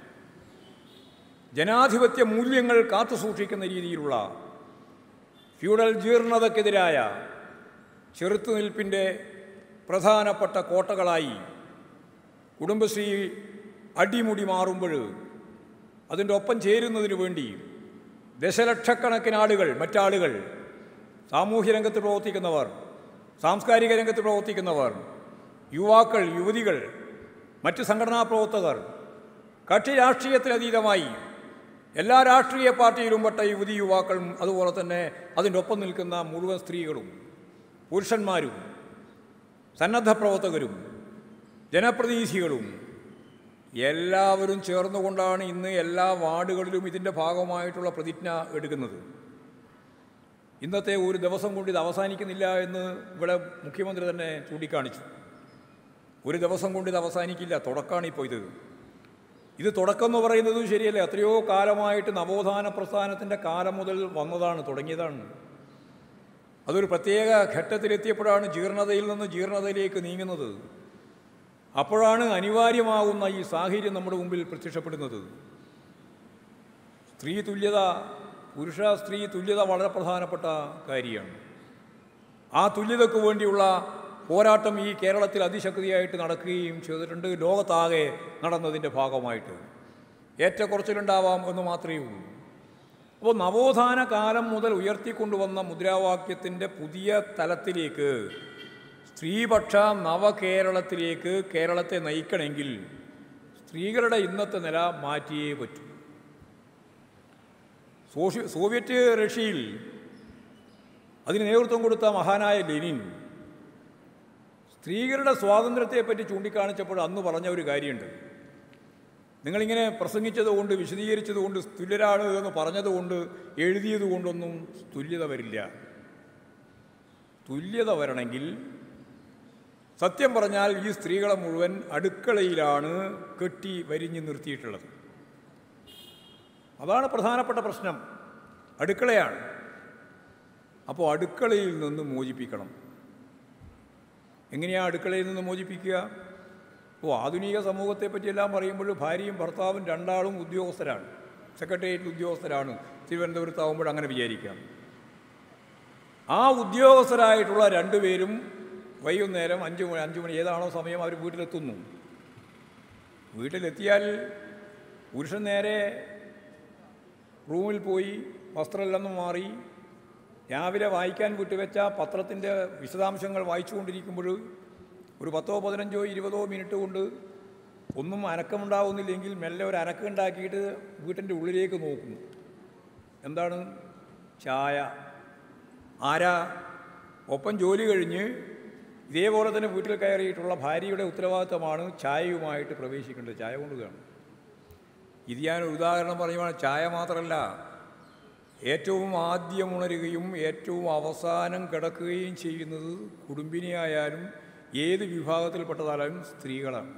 ജനാധിപത്യ മൂല്യങ്ങൾ കാത്തുസൂക്ഷിക്കുന്ന രീതിയിലുള്ള ഫ്യൂഡൽ ജീർണതയ്ക്കെതിരായ ചെറുത്തുനിൽപ്പിൻ്റെ പ്രധാനപ്പെട്ട കോട്ടകളായി കുടുംബശ്രീ അടിമുടി മാറുമ്പോൾ അതിൻ്റെ ഒപ്പം ചേരുന്നതിന് വേണ്ടി ദശലക്ഷക്കണക്കിന് ആളുകൾ, മറ്റാളുകൾ, സാമൂഹ്യ രംഗത്ത് പ്രവർത്തിക്കുന്നവർ, സാംസ്കാരിക രംഗത്ത് പ്രവർത്തിക്കുന്നവർ, യുവാക്കൾ, യുവതികൾ, മറ്റ് സംഘടനാ പ്രവർത്തകർ, കക്ഷി രാഷ്ട്രീയത്തിലതീതമായി എല്ലാ രാഷ്ട്രീയ പാർട്ടിയിലും പെട്ട യുവതി യുവാക്കളും, അതുപോലെ തന്നെ അതിൻ്റെ ഒപ്പം നിൽക്കുന്ന മുഴുവൻ സ്ത്രീകളും പുരുഷന്മാരും സന്നദ്ധ പ്രവർത്തകരും ജനപ്രതിനിധികളും എല്ലാവരും ചേർന്നുകൊണ്ടാണ് ഇന്ന് എല്ലാ വാർഡുകളിലും ഇതിൻ്റെ ഭാഗമായിട്ടുള്ള പ്രതിജ്ഞ എടുക്കുന്നത്. ഇന്നത്തെ ഒരു ദിവസം കൊണ്ട് ഇത് അവസാനിക്കുന്നില്ല എന്ന് ഇവിടെ മുഖ്യമന്ത്രി തന്നെ ചൂണ്ടിക്കാണിച്ചു. ഒരു ദിവസം കൊണ്ട് ഇത് അവസാനിക്കില്ല, തുടക്കമാണിപ്പോൾ ഇത്. ഇത് തുടക്കം എന്ന് പറയുന്നതും ശരിയല്ല, എത്രയോ കാലമായിട്ട് നവോത്ഥാന പ്രസ്ഥാനത്തിൻ്റെ കാലം മുതൽ വന്നതാണ്, തുടങ്ങിയതാണ്. അതൊരു പ്രത്യേക ഘട്ടത്തിലെത്തിയപ്പോഴാണ് ജീർണതയിൽ നിന്ന് ജീർണതയിലേക്ക് നീങ്ങുന്നത്. അപ്പോഴാണ് അനിവാര്യമാകുന്ന ഈ സാഹചര്യം നമ്മുടെ മുമ്പിൽ പ്രത്യക്ഷപ്പെടുന്നത്. സ്ത്രീ തുല്യത, പുരുഷ സ്ത്രീ തുല്യത വളരെ പ്രധാനപ്പെട്ട കാര്യമാണ്. ആ തുല്യതയ്ക്ക് വേണ്ടിയുള്ള പോരാട്ടം ഈ കേരളത്തിൽ അതിശക്തിയായിട്ട് നടക്കുകയും ചെയ്തിട്ടുണ്ട്. ലോകത്താകെ നടന്നതിൻ്റെ ഭാഗമായിട്ട് ഏറ്റക്കുറച്ചിലുണ്ടാവാം എന്ന് മാത്രമേ ഉള്ളൂ. അപ്പോൾ നവോത്ഥാന കാലം മുതൽ ഉയർത്തിക്കൊണ്ടുവന്ന മുദ്രാവാക്യത്തിൻ്റെ പുതിയ തലത്തിലേക്ക്, സ്ത്രീപക്ഷ നവകേരളത്തിലേക്ക് കേരളത്തെ നയിക്കണമെങ്കിൽ സ്ത്രീകളുടെ ഇന്നത്തെ നില മാറ്റിയേ പറ്റൂ. സോഷ്യ സോവിയറ്റ് റഷ്യയിൽ അതിന് നേതൃത്വം കൊടുത്ത മഹാനായ ലെനിൻ സ്ത്രീകളുടെ സ്വാതന്ത്ര്യത്തെപ്പറ്റി ചൂണ്ടിക്കാണിച്ചപ്പോൾ അന്ന് പറഞ്ഞ ഒരു കാര്യമുണ്ട്. നിങ്ങളിങ്ങനെ പ്രസംഗിച്ചതുകൊണ്ട്, വിശദീകരിച്ചതുകൊണ്ട്, തുല്യരാണ് എന്ന് പറഞ്ഞതുകൊണ്ട്, എഴുതിയതുകൊണ്ടൊന്നും തുല്യത വരില്ല. തുല്യത വരണമെങ്കിൽ സത്യം പറഞ്ഞാൽ ഈ സ്ത്രീകളെ മുഴുവൻ അടുക്കളയിലാണ് കെട്ടി വരിഞ്ഞ് നിർത്തിയിട്ടുള്ളത്. അതാണ് പ്രധാനപ്പെട്ട പ്രശ്നം, അടുക്കളയാണ്. അപ്പോൾ അടുക്കളയിൽ നിന്ന് മോചിപ്പിക്കണം. എങ്ങനെയാണ് അടുക്കളയിൽ നിന്ന് മോചിപ്പിക്കുക? ഓ ആധുനിക സമൂഹത്തെ പറ്റിയെല്ലാം പറയുമ്പോൾ ഭാര്യയും ഭർത്താവും രണ്ടാളും ഉദ്യോഗസ്ഥരാണ്, സെക്രട്ടേറിയറ്റിൽ ഉദ്യോഗസ്ഥരാണ്. തിരുവനന്തപുരത്താവുമ്പോൾ അങ്ങനെ വിചാരിക്കാം. ആ ഉദ്യോഗസ്ഥരായിട്ടുള്ള രണ്ടുപേരും വൈകുന്നേരം അഞ്ച് മണി അഞ്ച് മണി ഏതാണോ സമയം അവർ വീട്ടിലെത്തുന്നു. വീട്ടിലെത്തിയാൽ പുരുഷൻ നേരെ റൂമിൽ പോയി വസ്ത്രമെല്ലാം മാറി രാവിലെ വായിക്കാൻ വിട്ടുവെച്ച പത്രത്തിൻ്റെ വിശദാംശങ്ങൾ വായിച്ചുകൊണ്ടിരിക്കുമ്പോൾ ഒരു പത്തോ പതിനഞ്ചോ ഇരുപതോ മിനിറ്റ് കൊണ്ട് ഒന്നും അനക്കമുണ്ടാവുന്നില്ലെങ്കിൽ മെല്ലെ ഒരു അനക്കമുണ്ടാക്കിയിട്ട് വീട്ടിൻ്റെ ഉള്ളിലേക്ക് നോക്കുന്നു. എന്താണ്? ചായ. ആരാ? ഒപ്പം ജോലി കഴിഞ്ഞ് ഇതേപോലെ തന്നെ വീട്ടിൽ കയറിയിട്ടുള്ള ഭാര്യയുടെ ഉത്തരവാദിത്തമാണ് ചായയുമായിട്ട് പ്രവേശിക്കേണ്ടത്. ചായ കൊണ്ടുകയാണ്. ഇത് ഞാനൊരു ഉദാഹരണം പറയുവാണ്. ചായ മാത്രമല്ല, ഏറ്റവും ആദ്യം ഉണരുകയും ഏറ്റവും അവസാനം കിടക്കുകയും ചെയ്യുന്നത് കുടുംബിനിയായാലും ഏത് വിഭാഗത്തിൽപ്പെട്ടതായാലും സ്ത്രീകളാണ്.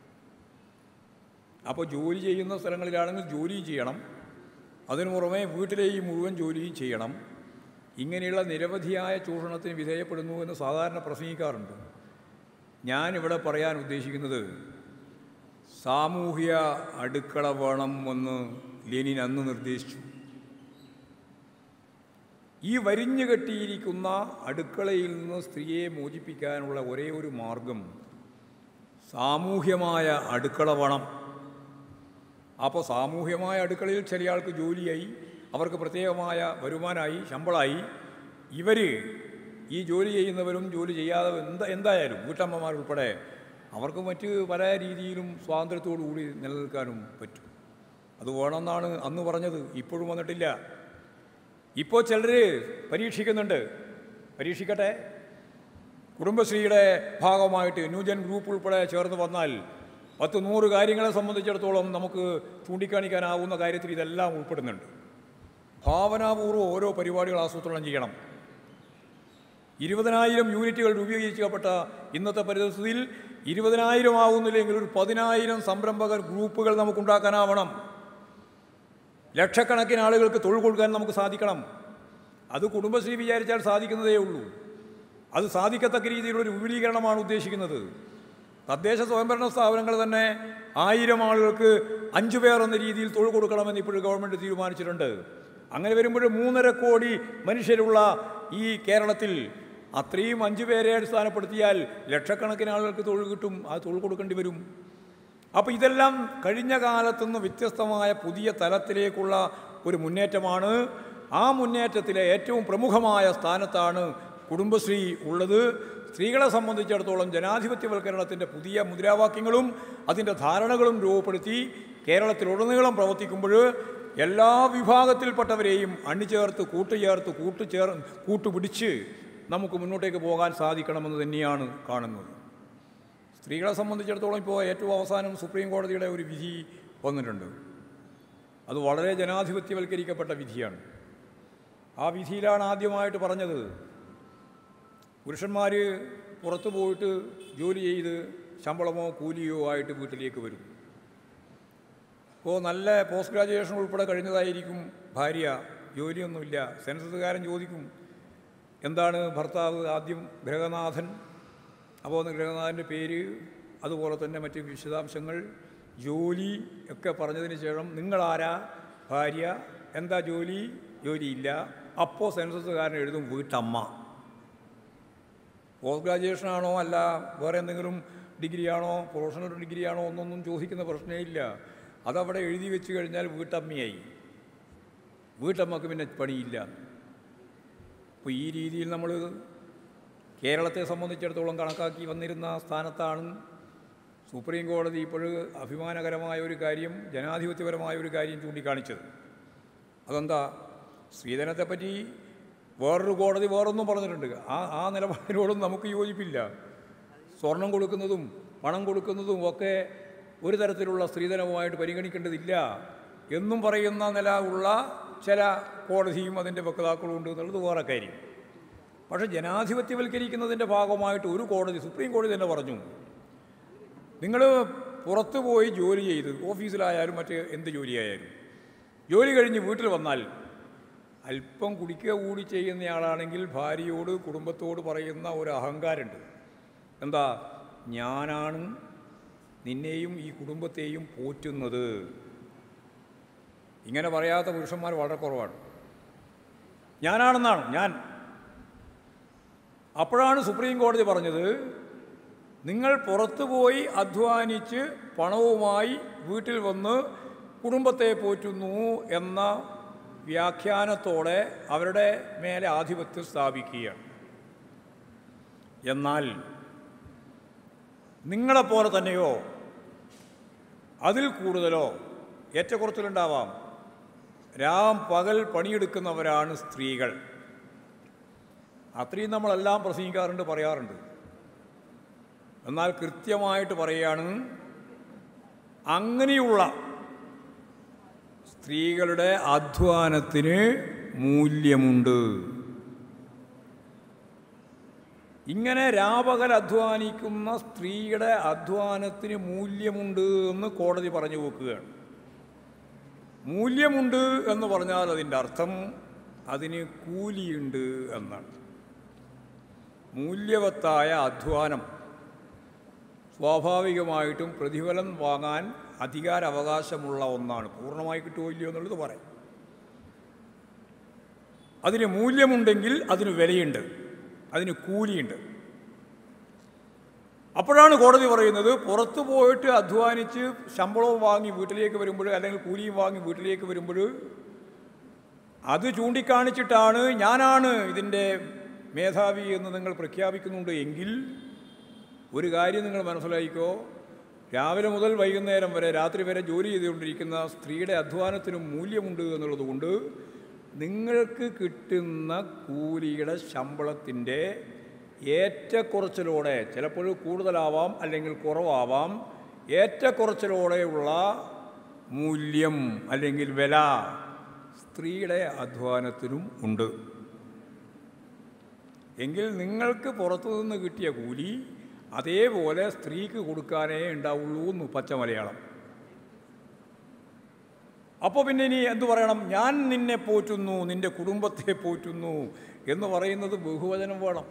അപ്പോൾ ജോലി ചെയ്യുന്ന സ്ഥലങ്ങളിലാണെങ്കിൽ ജോലിയും ചെയ്യണം, അതിനു പുറമെ വീട്ടിലെ ഈ മുഴുവൻ ജോലിയും ചെയ്യണം. ഇങ്ങനെയുള്ള നിരവധിയായ ചൂഷണത്തിന് വിധേയപ്പെടുന്നു എന്ന് സാധാരണ പ്രസംഗിക്കാറുണ്ട്. ഞാനിവിടെ പറയാൻ ഉദ്ദേശിക്കുന്നത് സാമൂഹ്യ അടുക്കള വേണം എന്ന് ലെനിൻ അന്ന് നിർദ്ദേശിച്ചു. ഈ വരിഞ്ഞു കെട്ടിയിരിക്കുന്ന അടുക്കളയിൽ നിന്ന് സ്ത്രീയെ മോചിപ്പിക്കാനുള്ള ഒരേ ഒരു മാർഗം സാമൂഹ്യമായ അടുക്കള വേണം. അപ്പോൾ സാമൂഹ്യമായ അടുക്കളയിൽ ചില ആൾക്ക് ജോലിയായി, അവർക്ക് പ്രത്യേകമായ വരുമാനമായി, ശമ്പളമായി. ഇവർ ഈ ജോലി ചെയ്യുന്നവരും ജോലി ചെയ്യാതെ എന്താ എന്തായാലും വീട്ടമ്മമാരുൾപ്പെടെ അവർക്ക് മറ്റ് പല രീതിയിലും സ്വാതന്ത്ര്യത്തോടു കൂടി നിലനിൽക്കാനും പറ്റും. അത് വേണമെന്നാണ് അന്ന് പറഞ്ഞത്. ഇപ്പോഴും വന്നിട്ടില്ല. ഇപ്പോൾ ചിലർ പരീക്ഷിക്കുന്നുണ്ട്. പരീക്ഷിക്കട്ടെ. കുടുംബശ്രീയുടെ ഭാഗമായിട്ട് ന്യൂജൻ ഗ്രൂപ്പ് ഉൾപ്പെടെ ചേർന്ന് വന്നാൽ പത്ത് നൂറ് കാര്യങ്ങളെ സംബന്ധിച്ചിടത്തോളം നമുക്ക് ചൂണ്ടിക്കാണിക്കാനാവുന്ന കാര്യത്തിൽ ഇതെല്ലാം ഉൾപ്പെടുന്നുണ്ട്. ഭാവനാപൂർവ്വം ഓരോ പരിപാടികൾ ആസൂത്രണം ചെയ്യണം. ഇരുപതിനായിരം യൂണിറ്റുകൾ രൂപീകരിക്കപ്പെട്ട ഇന്നത്തെ പരിസ്ഥിതിയിൽ ഇരുപതിനായിരം ആവുന്നില്ലെങ്കിൽ ഒരു പതിനായിരം സംരംഭകർ ഗ്രൂപ്പുകൾ നമുക്കുണ്ടാക്കാനാവണം. ലക്ഷക്കണക്കിന് ആളുകൾക്ക് തൊഴിൽ കൊടുക്കാൻ നമുക്ക് സാധിക്കണം. അത് കുടുംബശ്രീ വിചാരിച്ചാൽ സാധിക്കുന്നതേ ഉള്ളൂ. അത് സാധിക്കത്തക്ക രീതിയിലുള്ളൊരു വിപുലീകരണമാണ് ഉദ്ദേശിക്കുന്നത്. തദ്ദേശ സ്വയംഭരണ സ്ഥാപനങ്ങൾ തന്നെ ആയിരം ആളുകൾക്ക് അഞ്ചു പേർ എന്ന രീതിയിൽ തൊഴിൽ കൊടുക്കണമെന്ന് ഇപ്പോഴും ഗവൺമെൻറ് തീരുമാനിച്ചിട്ടുണ്ട്. അങ്ങനെ വരുമ്പോൾ മൂന്നര കോടി മനുഷ്യരുള്ള ഈ കേരളത്തിൽ അത്രയും അഞ്ചു പേരെ അടിസ്ഥാനപ്പെടുത്തിയാൽ ലക്ഷക്കണക്കിന് ആളുകൾക്ക് തൊഴിൽ കിട്ടും. ആ തൊഴിൽ കൊടുക്കേണ്ടി വരും. അപ്പോൾ ഇതെല്ലാം കഴിഞ്ഞ കാലത്തുനിന്ന് വ്യത്യസ്തമായ പുതിയ തലത്തിലേക്കുള്ള ഒരു മുന്നേറ്റമാണ്. ആ മുന്നേറ്റത്തിലെ ഏറ്റവും പ്രമുഖമായ സ്ഥാനത്താണ് കുടുംബശ്രീ ഉള്ളത്. സ്ത്രീകളെ സംബന്ധിച്ചിടത്തോളം ജനാധിപത്യവൽക്കരണത്തിൻ്റെ പുതിയ മുദ്രാവാക്യങ്ങളും അതിൻ്റെ ധാരണകളും രൂപപ്പെടുത്തി കേരളത്തിലുടനീളം പ്രവർത്തിക്കുമ്പോൾ എല്ലാ വിഭാഗത്തിൽപ്പെട്ടവരെയും അണിചേർത്ത് കൂട്ടുചേർത്ത് കൂട്ടുചേർ കൂട്ടുപിടിച്ച് നമുക്ക് മുന്നോട്ടേക്ക് പോകാൻ സാധിക്കണമെന്ന് തന്നെയാണ് കാണുന്നത്. സ്ത്രീകളെ സംബന്ധിച്ചിടത്തോളം ഇപ്പോൾ ഏറ്റവും അവസാനം സുപ്രീം കോടതിയുടെ ഒരു വിധി വന്നിട്ടുണ്ട്. അത് വളരെ ജനാധിപത്യവൽക്കരിക്കപ്പെട്ട വിധിയാണ്. ആ വിധിയിലാണ് ആദ്യമായിട്ട് പറഞ്ഞത് പുരുഷന്മാർ പുറത്തു പോയിട്ട് ജോലി ചെയ്ത് ശമ്പളമോ കൂലിയോ ആയിട്ട് വീട്ടിലേക്ക് വരും. ഇപ്പോൾ നല്ല പോസ്റ്റ് ഗ്രാജുവേഷൻ ഉൾപ്പെടെ കഴിഞ്ഞതായിരിക്കും ഭാര്യ, ജോലിയൊന്നുമില്ല. സെൻസസുകാരൻ ചോദിക്കും എന്താണ് ഭർത്താവ്, ആദ്യം ഗൃഹനാഥൻ, അപ്പോൾ ഗൃഹനാഥൻ്റെ പേര്, അതുപോലെ തന്നെ മറ്റ് വിശദാംശങ്ങൾ, ജോലി ഒക്കെ പറഞ്ഞതിന് ശേഷം നിങ്ങളാരാ, ഭാര്യ, എന്താ ജോലി, ജോലിയില്ല. അപ്പോൾ സെൻസസുകാരൻ എഴുതും വീട്ടമ്മ. പോസ്റ്റ് ഗ്രാജുവേഷനാണോ അല്ല വേറെ എന്തെങ്കിലും ഡിഗ്രിയാണോ പ്രൊഫഷണൽ ഡിഗ്രിയാണോ ഒന്നൊന്നും ചോദിക്കുന്ന പ്രശ്നമേ ഇല്ല. അതവിടെ എഴുതി വെച്ച് കഴിഞ്ഞാൽ വീട്ടമ്മയായി. വീട്ടമ്മക്ക് പിന്നെ പണിയില്ല. അപ്പോൾ ഈ രീതിയിൽ നമ്മൾ കേരളത്തെ സംബന്ധിച്ചിടത്തോളം കണക്കാക്കി വന്നിരുന്ന സ്ഥാനത്താണ് സുപ്രീം കോടതി ഇപ്പോൾ അഭിമാനകരമായ ഒരു കാര്യം, ജനാധിപത്യപരമായ ഒരു കാര്യം ചൂണ്ടിക്കാണിച്ചത്. അതെന്താ, സ്ത്രീധനത്തെപ്പറ്റി വേറൊരു കോടതി വേറൊന്നും പറഞ്ഞിട്ടുണ്ട്. ആ ആ നിലപാടിനോടും നമുക്ക് യോജിപ്പില്ല. സ്വർണം കൊടുക്കുന്നതും പണം കൊടുക്കുന്നതും ഒക്കെ ഒരു തരത്തിലുള്ള സ്ത്രീധനവുമായിട്ട് പരിഗണിക്കേണ്ടതില്ല എന്നും പറയുന്ന നില ഉള്ള ചില കോടതിയും അതിൻ്റെ വക്താക്കളും ഉണ്ട് എന്നുള്ളത് വേറെ കാര്യം. പക്ഷേ ജനാധിപത്യവൽക്കരിക്കുന്നതിൻ്റെ ഭാഗമായിട്ട് ഒരു കോടതി, സുപ്രീം കോടതി തന്നെ പറഞ്ഞു, നിങ്ങൾ പുറത്തു പോയി ജോലി ചെയ്ത് ഓഫീസിലായാലും മറ്റ് എന്ത് ജോലിയായാലും ജോലി കഴിഞ്ഞ് വീട്ടിൽ വന്നാൽ അല്പം കുടിക്കുക കൂടി ചെയ്യുന്നയാളാണെങ്കിൽ ഭാര്യയോട് കുടുംബത്തോട് പറയുന്ന ഒരു അഹങ്കാരമുണ്ട്. എന്താ, ഞാനാണ് നിന്നെയും ഈ കുടുംബത്തെയും പോറ്റുന്നത്. ഇങ്ങനെ പറയാത്ത പുരുഷന്മാർ വളരെ കുറവാണ്. ഞാനാണെന്നാണ് ഞാൻ. അപ്പോഴാണ് സുപ്രീം കോടതി പറഞ്ഞത്, നിങ്ങൾ പുറത്തു പോയി അധ്വാനിച്ച് പണവുമായി വീട്ടിൽ വന്ന് കുടുംബത്തെ പോറ്റുന്നു എന്ന വ്യാഖ്യാനത്തോടെ അവരുടെ മേലെ ആധിപത്യം സ്ഥാപിക്കുകയാണ്. എന്നാൽ നിങ്ങളെപ്പോലെ തന്നെയോ അതിൽ കൂടുതലോ ഏറ്റക്കുറച്ചിലുണ്ടാവാം, രാം പകൽ പണിയെടുക്കുന്നവരാണ് സ്ത്രീകൾ. അത്രയും നമ്മളെല്ലാം പ്രസംഗിക്കാറുണ്ട്, പറയാറുണ്ട്. എന്നാൽ കൃത്യമായിട്ട് പറയുകയാണ്, അങ്ങനെയുള്ള സ്ത്രീകളുടെ അധ്വാനത്തിന് മൂല്യമുണ്ട്. ഇങ്ങനെ രാപകൽ അധ്വാനിക്കുന്ന സ്ത്രീയുടെ അധ്വാനത്തിന് മൂല്യമുണ്ട് എന്ന് കോടതി പറഞ്ഞു വെക്കുകയാണ്. മൂല്യമുണ്ട് എന്ന് പറഞ്ഞാൽ അതിൻ്റെ അർത്ഥം അതിന് കൂലിയുണ്ട് എന്നാണ്. മൂല്യവത്തായ അധ്വാനം സ്വാഭാവികമായിട്ടും പ്രതിഫലം വാങ്ങാൻ അധികാരാവകാശമുള്ള ഒന്നാണ്. പൂർണ്ണമായി കിട്ടുമോ ഇല്ലയോ എന്നുള്ളത് പറയാം. അതിന് മൂല്യമുണ്ടെങ്കിൽ അതിന് വിലയുണ്ട്, അതിന് കൂലിയുണ്ട്. അപ്പോഴാണ് കോടതി പറയുന്നത്, പുറത്തു പോയിട്ട് അധ്വാനിച്ച് ശമ്പളവും വാങ്ങി വീട്ടിലേക്ക് വരുമ്പോൾ, അല്ലെങ്കിൽ കൂലിയും വാങ്ങി വീട്ടിലേക്ക് വരുമ്പോൾ അത് ചൂണ്ടിക്കാണിച്ചിട്ടാണ് ഞാനാണ് ഇതിൻ്റെ മേധാവി എന്ന് നിങ്ങൾ പ്രഖ്യാപിക്കുന്നുണ്ട് എങ്കിൽ ഒരു കാര്യം നിങ്ങൾ മനസ്സിലാക്കിക്കോ, രാവിലെ മുതൽ വൈകുന്നേരം വരെ, രാത്രി വരെ ജോലി ചെയ്തുകൊണ്ടിരിക്കുന്ന സ്ത്രീയുടെ അധ്വാനത്തിനും മൂല്യമുണ്ട് എന്നുള്ളതുകൊണ്ട് നിങ്ങൾക്ക് കിട്ടുന്ന കൂലിയുടെ ശമ്പളത്തിൻ്റെ ഏറ്റക്കുറച്ചിലോടെ, ചിലപ്പോൾ കൂടുതലാവാം അല്ലെങ്കിൽ കുറവാവാം, ഏറ്റക്കുറച്ചിലോടെയുള്ള മൂല്യം അല്ലെങ്കിൽ വില സ്ത്രീയുടെ അധ്വാനത്തിനും ഉണ്ട്. എങ്കിൽ നിങ്ങൾക്ക് പുറത്തുനിന്ന് കിട്ടിയ കൂലി അതേപോലെ സ്ത്രീക്ക് കൊടുക്കാനേ ഉണ്ടാവുള്ളൂ എന്ന് പച്ച മലയാളം. അപ്പോൾ പിന്നെ ഇനി എന്തു പറയണം? ഞാൻ നിന്നെ പോറ്റുന്നു, നിൻ്റെ കുടുംബത്തെ പോറ്റുന്നു എന്ന് പറയുന്നത് ബഹുവചനം വേണം.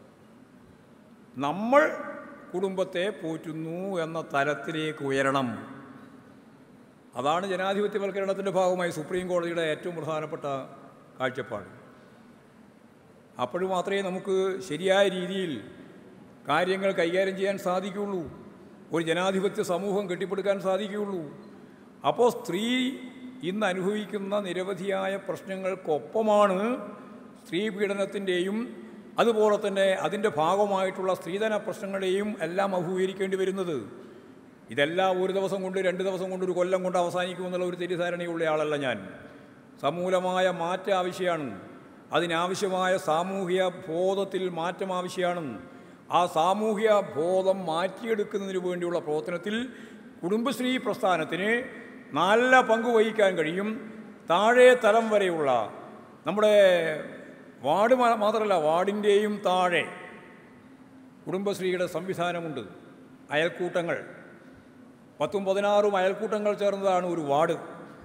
നമ്മൾ കുടുംബത്തെ പോറ്റുന്നു എന്ന തലത്തിലേക്ക് ഉയരണം. അതാണ് ജനാധിപത്യവൽക്കരണത്തിൻ്റെ ഭാഗമായി സുപ്രീം കോടതിയുടെ ഏറ്റവും പ്രധാനപ്പെട്ട കാഴ്ചപ്പാട്. അപ്പോൾ മാത്രമേ നമുക്ക് ശരിയായ രീതിയിൽ കാര്യങ്ങൾ കൈകാര്യം ചെയ്യാൻ സാധിക്കുകയുള്ളൂ. ഒരു ജനാധിപത്യ സമൂഹം കെട്ടിപ്പടുക്കാൻ സാധിക്കുകയുള്ളൂ. അപ്പോൾ സ്ത്രീ ഇന്ന് അനുഭവിക്കുന്ന നിരവധിയായ പ്രശ്നങ്ങൾക്കൊപ്പമാണ് സ്ത്രീ പീഡനത്തിൻ്റെയും അതുപോലെ തന്നെ അതിൻ്റെ ഭാഗമായിട്ടുള്ള സ്ത്രീധന പ്രശ്നങ്ങളെയും എല്ലാം അഭിമുഖീകരിക്കേണ്ടി വരുന്നത്. ഇതെല്ലാം ഒരു ദിവസം കൊണ്ട് രണ്ട് ദിവസം കൊണ്ട് ഒരു കൊല്ലം കൊണ്ട് അവസാനിക്കുമെന്നുള്ള ഒരു തെറ്റിദ്ധാരണയുള്ള ആളല്ല ഞാൻ. സമൂലമായ മാറ്റം ആവശ്യമാണ്. അതിനാവശ്യമായ സാമൂഹിക ബോധത്തിൽ മാറ്റം ആവശ്യമാണ്. ആ സാമൂഹിക ബോധം മാറ്റിയെടുക്കുന്നതിന് വേണ്ടിയുള്ള പ്രവർത്തനത്തിൽ കുടുംബശ്രീ പ്രസ്ഥാനത്തിന് നല്ല പങ്ക് വഹിക്കാൻ കഴിയും. താഴെ തലം വരെയുള്ള നമ്മുടെ വാർഡ് മാത്രമല്ല, വാർഡിൻ്റെയും താഴെ കുടുംബശ്രീയുടെ സംവിധാനമുണ്ട്. അയൽക്കൂട്ടങ്ങൾ, പത്തും പതിനാറും അയൽക്കൂട്ടങ്ങൾ ചേർന്നതാണ് ഒരു വാർഡ്.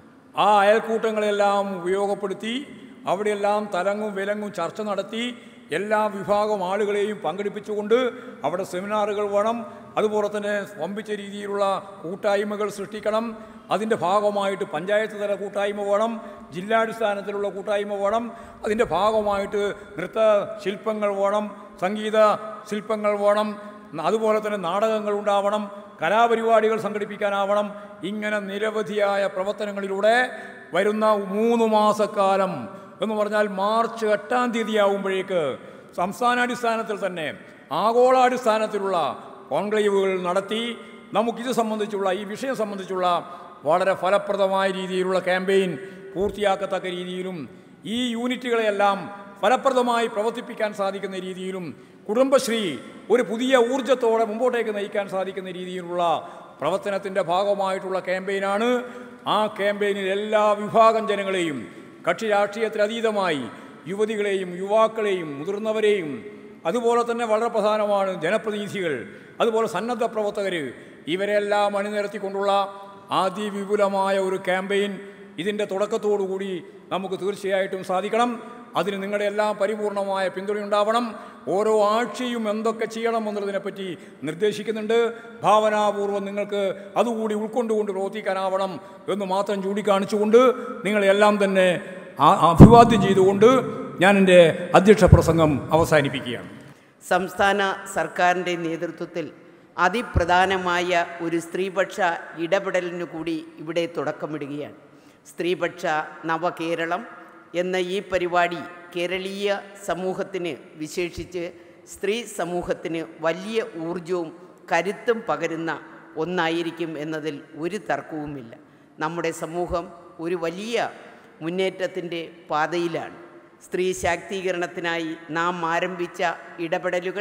ആ അയൽക്കൂട്ടങ്ങളെല്ലാം ഉപയോഗപ്പെടുത്തി അവിടെയെല്ലാം തലങ്ങും വിലങ്ങും ചർച്ച നടത്തി എല്ലാ വിഭാഗം ആളുകളെയും പങ്കെടുപ്പിച്ചുകൊണ്ട് അവിടെ സെമിനാറുകൾ വേണം. അതുപോലെ തന്നെ വമ്പിച്ച രീതിയിലുള്ള കൂട്ടായ്മകൾ സൃഷ്ടിക്കണം. അതിൻ്റെ ഭാഗമായിട്ട് പഞ്ചായത്ത് തല കൂട്ടായ്മ വേണം, ജില്ലാടിസ്ഥാനത്തിലുള്ള കൂട്ടായ്മ വേണം. അതിൻ്റെ ഭാഗമായിട്ട് നൃത്ത ശില്പങ്ങൾ വേണം, സംഗീത ശില്പങ്ങൾ വേണം, അതുപോലെ തന്നെ നാടകങ്ങൾ ഉണ്ടാവണം, കലാപരിപാടികൾ സംഘടിപ്പിക്കാനാവണം. ഇങ്ങനെ നിരവധിയായ പ്രവർത്തനങ്ങളിലൂടെ വരുന്ന മൂന്ന് മാസക്കാലം എന്ന് പറഞ്ഞാൽ മാർച്ച് എട്ടാം തീയതി ആകുമ്പോഴേക്ക് സംസ്ഥാനാടിസ്ഥാനത്തിൽ തന്നെ ആഗോളാടിസ്ഥാനത്തിലുള്ള കോൺക്ലേവുകൾ നടത്തി നമുക്കിത് സംബന്ധിച്ചുള്ള ഈ വിഷയം സംബന്ധിച്ചുള്ള വളരെ ഫലപ്രദമായ രീതിയിലുള്ള ക്യാമ്പയിൻ പൂർത്തിയാക്കത്തക്ക രീതിയിലും ഈ യൂണിറ്റുകളെയെല്ലാം ഫലപ്രദമായി പ്രവർത്തിപ്പിക്കാൻ സാധിക്കുന്ന രീതിയിലും കുടുംബശ്രീ ഒരു പുതിയ ഊർജ്ജത്തോടെ മുമ്പോട്ടേക്ക് നയിക്കാൻ സാധിക്കുന്ന രീതിയിലുള്ള പ്രവർത്തനത്തിൻ്റെ ഭാഗമായിട്ടുള്ള ക്യാമ്പയിനാണ്. ആ ക്യാമ്പയിനിൽ എല്ലാ വിഭാഗം ജനങ്ങളെയും കക്ഷി രാഷ്ട്രീയത്തിലതീതമായി യുവതികളെയും യുവാക്കളെയും മുതിർന്നവരെയും അതുപോലെ തന്നെ വളരെ പ്രധാനമാണ് ജനപ്രതിനിധികൾ, അതുപോലെ സന്നദ്ധ പ്രവർത്തകർ, ഇവരെല്ലാം അണിനിരത്തിക്കൊണ്ടുള്ള അതിവിപുലമായ ഒരു ക്യാമ്പയിൻ ഇതിൻ്റെ തുടക്കത്തോടുകൂടി നമുക്ക് തീർച്ചയായിട്ടും സാധിക്കണം. അതിന് നിങ്ങളുടെ എല്ലാം പരിപൂർണമായ പിന്തുണയുണ്ടാവണം. ഓരോ ആഴ്ചയും എന്തൊക്കെ ചെയ്യണം എന്നുള്ളതിനെപ്പറ്റി നിർദ്ദേശിക്കുന്നുണ്ട്. ഭാവനാപൂർവ്വം നിങ്ങൾക്ക് അതുകൂടി ഉൾക്കൊണ്ടുകൊണ്ട് പ്രവർത്തിക്കാനാവണം എന്ന് മാത്രം ചൂണ്ടിക്കാണിച്ചുകൊണ്ട് നിങ്ങളെല്ലാം തന്നെ അഭിവാദ്യം ചെയ്തുകൊണ്ട് ഞാൻ എൻ്റെ അധ്യക്ഷ പ്രസംഗം അവസാനിപ്പിക്കുകയാണ്.
സംസ്ഥാന സർക്കാരിൻ്റെ നേതൃത്വത്തിൽ അതിപ്രധാനമായ ഒരു സ്ത്രീപക്ഷ ഇടപെടലിനു കൂടി ഇവിടെ തുടക്കമിടുകയാണ്. സ്ത്രീപക്ഷ നവകേരളം എന്ന ഈ പരിപാടി കേരളീയ സമൂഹത്തിന്, വിശേഷിച്ച് സ്ത്രീ സമൂഹത്തിന് വലിയ ഊർജവും കരുത്തും പകരുന്ന ഒന്നായിരിക്കും എന്നതിൽ ഒരു തർക്കവുമില്ല. നമ്മുടെ സമൂഹം ഒരു വലിയ മുന്നേറ്റത്തിൻ്റെ പാതയിലാണ്. സ്ത്രീ ശാക്തീകരണത്തിനായി നാം ആരംഭിച്ച ഇടപെടലുകൾ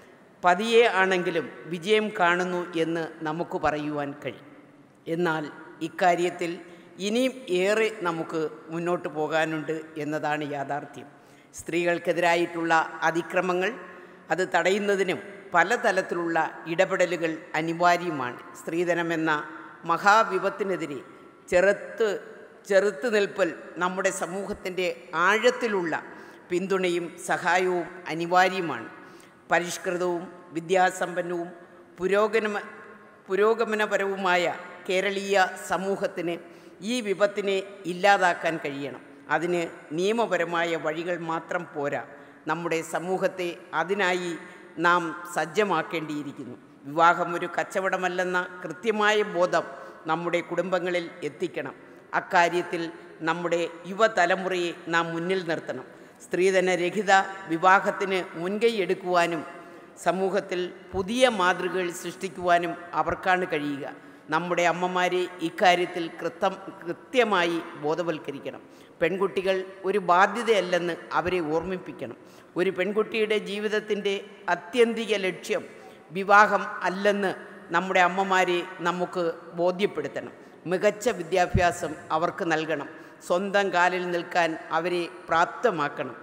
പതിയെ ആണെങ്കിലും വിജയം കാണുന്നു എന്ന് നമുക്ക് പറയുവാൻ കഴിയും. എന്നാൽ ഇക്കാര്യത്തിൽ ഇനിയും ഏറെ നമുക്ക് മുന്നോട്ട് പോകാനുണ്ട് എന്നതാണ് യാഥാർത്ഥ്യം. സ്ത്രീകൾക്കെതിരായിട്ടുള്ള അതിക്രമങ്ങൾ അത് തടയുന്നതിനും പലതരത്തിലുള്ള ഇടപെടലുകൾ അനിവാര്യമാണ്. സ്ത്രീധനമെന്ന മഹാവിപത്തിനെതിരെ ചെറുത്ത് ചെറുത്ത് നിൽപ്പൽ നമ്മുടെ സമൂഹത്തിൻ്റെ ആഴത്തിലുള്ള പിന്തുണയും സഹായവും അനിവാര്യമാണ്. പരിഷ്കൃതവും വിദ്യാസമ്പന്നവും പുരോഗമന പുരോഗമനപരവുമായ കേരളീയ സമൂഹത്തിന് ഈ വിപത്തിനെ ഇല്ലാതാക്കാൻ കഴിയണം. അതിന് നിയമപരമായ വഴികൾ മാത്രം പോരാ, നമ്മുടെ സമൂഹത്തെ അതിനായി നാം സജ്ജമാക്കേണ്ടിയിരിക്കുന്നു. വിവാഹം ഒരു കച്ചവടമല്ലെന്ന കൃത്യമായ ബോധം നമ്മുടെ കുടുംബങ്ങളിൽ എത്തിക്കണം. അക്കാര്യത്തിൽ നമ്മുടെ യുവതലമുറയെ നാം മുന്നിൽ നിർത്തണം. സ്ത്രീധനരഹിത വിവാഹത്തിന് മുൻകൈ എടുക്കുവാനും സമൂഹത്തിൽ പുതിയ മാതൃകകൾ സൃഷ്ടിക്കുവാനും അവർക്കാണ് കഴിയുക. നമ്മുടെ അമ്മമാരെ ഇക്കാര്യത്തിൽ കൃത്യം കൃത്യമായി ബോധവൽക്കരിക്കണം. പെൺകുട്ടികൾ ഒരു ബാധ്യതയല്ലെന്ന് അവരെ ഓർമ്മിപ്പിക്കണം. ഒരു പെൺകുട്ടിയുടെ ജീവിതത്തിൻ്റെ ആത്യന്തിക ലക്ഷ്യം വിവാഹം അല്ലെന്ന് നമ്മുടെ അമ്മമാരെ നമുക്ക് ബോധ്യപ്പെടുത്തണം. മികച്ച വിദ്യാഭ്യാസം അവർക്ക് നൽകണം. സ്വന്തം കാലിൽ നിൽക്കാൻ അവരെ പ്രാപ്തമാക്കണം.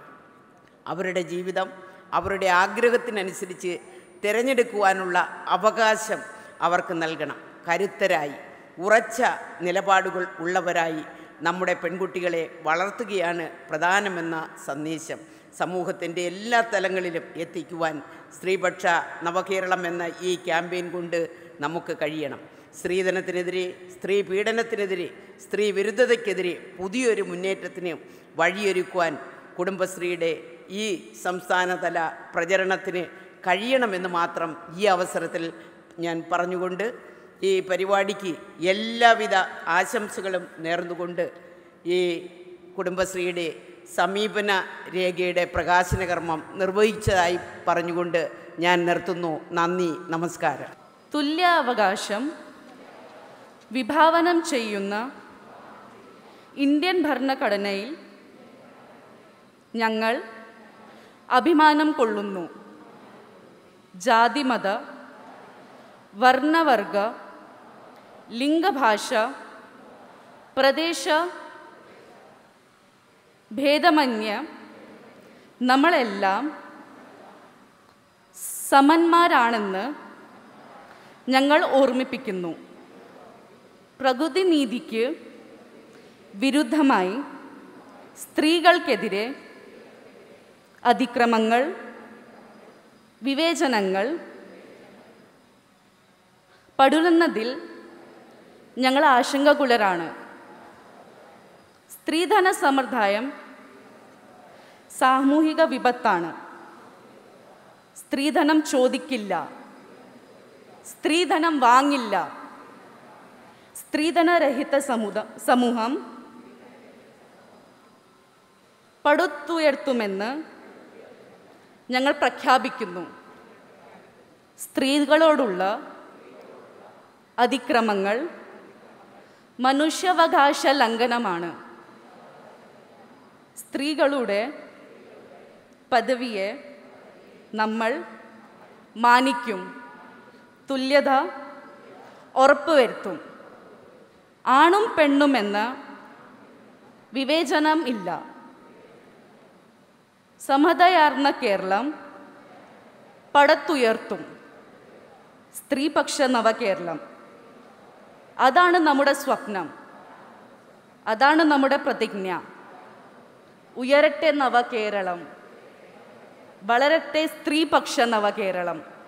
അവരുടെ ജീവിതം അവരുടെ ആഗ്രഹത്തിനനുസരിച്ച് തിരഞ്ഞെടുക്കുവാനുള്ള അവകാശം അവർക്ക് നൽകണം. കരുത്തരായി ഉറച്ച നിലപാടുകൾ ഉള്ളവരായി നമ്മുടെ പെൺകുട്ടികളെ വളർത്തുകയാണ് പ്രധാനമെന്ന സന്ദേശം സമൂഹത്തിൻ്റെ എല്ലാ തലങ്ങളിലും എത്തിക്കുവാൻ സ്ത്രീപക്ഷ നവകേരളം എന്ന ഈ ക്യാമ്പയിൻ കൊണ്ട് നമുക്ക് കഴിയണം. സ്ത്രീധനത്തിനെതിരെ, സ്ത്രീ പീഡനത്തിനെതിരെ, സ്ത്രീ വിരുദ്ധതയ്ക്കെതിരെ പുതിയൊരു മുന്നേറ്റത്തിന് വഴിയൊരുക്കുവാൻ കുടുംബശ്രീയുടെ ഈ സംസ്ഥാനതല പ്രചരണത്തിന് കഴിയണമെന്ന് മാത്രം ഈ അവസരത്തിൽ ഞാൻ പറഞ്ഞുകൊണ്ട് ഈ പരിപാടിക്ക് എല്ലാവിധ ആശംസകളും നേർന്നുകൊണ്ട് ഈ കുടുംബശ്രീയുടെ സമീപന രേഖയുടെ പ്രകാശന കർമ്മം നിർവഹിച്ചതായി പറഞ്ഞുകൊണ്ട് ഞാൻ നിർത്തുന്നു. നന്ദി, നമസ്കാരം.
തുല്യാവകാശം വിഭാവനം ചെയ്യുന്ന ഇന്ത്യൻ ഭരണഘടനയിൽ ഞങ്ങൾ അഭിമാനം കൊള്ളുന്നു. ജാതിമത വർണ്ണവർഗ ലിംഗഭാഷ പ്രദേശ ഭേദമന്യേ നമ്മളെല്ലാം സമന്മാരാണെന്ന് ഞങ്ങൾ ഓർമ്മിപ്പിക്കുന്നു. പ്രകൃതി നീതിക്ക് വിരുദ്ധമായി സ്ത്രീകൾക്കെതിരെ അതിക്രമങ്ങൾ, വിവേചനങ്ങൾ പടരുന്നതിൽ ഞങ്ങൾ ആശങ്കാകുലരാണ്. സ്ത്രീധന സമ്പ്രദായം സാമൂഹിക വിപത്താണ്. സ്ത്രീധനം ചോദിക്കില്ല, സ്ത്രീധനം വാങ്ങില്ല. സ്ത്രീധനരഹിത സമൂഹ സമൂഹം പടുത്തുയർത്തുമെന്ന് ഞങ്ങൾ പ്രഖ്യാപിക്കുന്നു. സ്ത്രീകളോടുള്ള അതിക്രമങ്ങൾ മനുഷ്യാവകാശ ലംഘനമാണ്. സ്ത്രീകളുടെ പദവിയെ നമ്മൾ മാനിക്കും, തുല്യത ഉറപ്പുവരുത്തും. ആണും പെണ്ണുമെന്ന വിവേചനം ഇല്ല. സമതയാർന്ന കേരളം പടുത്തുയർത്തും. സ്ത്രീപക്ഷ നവകേരളം, അതാണ് നമ്മുടെ സ്വപ്നം, അതാണ് നമ്മുടെ പ്രതിജ്ഞ. ഉയരട്ടെ നവകേരളം, വളരട്ടെ സ്ത്രീപക്ഷ നവകേരളം.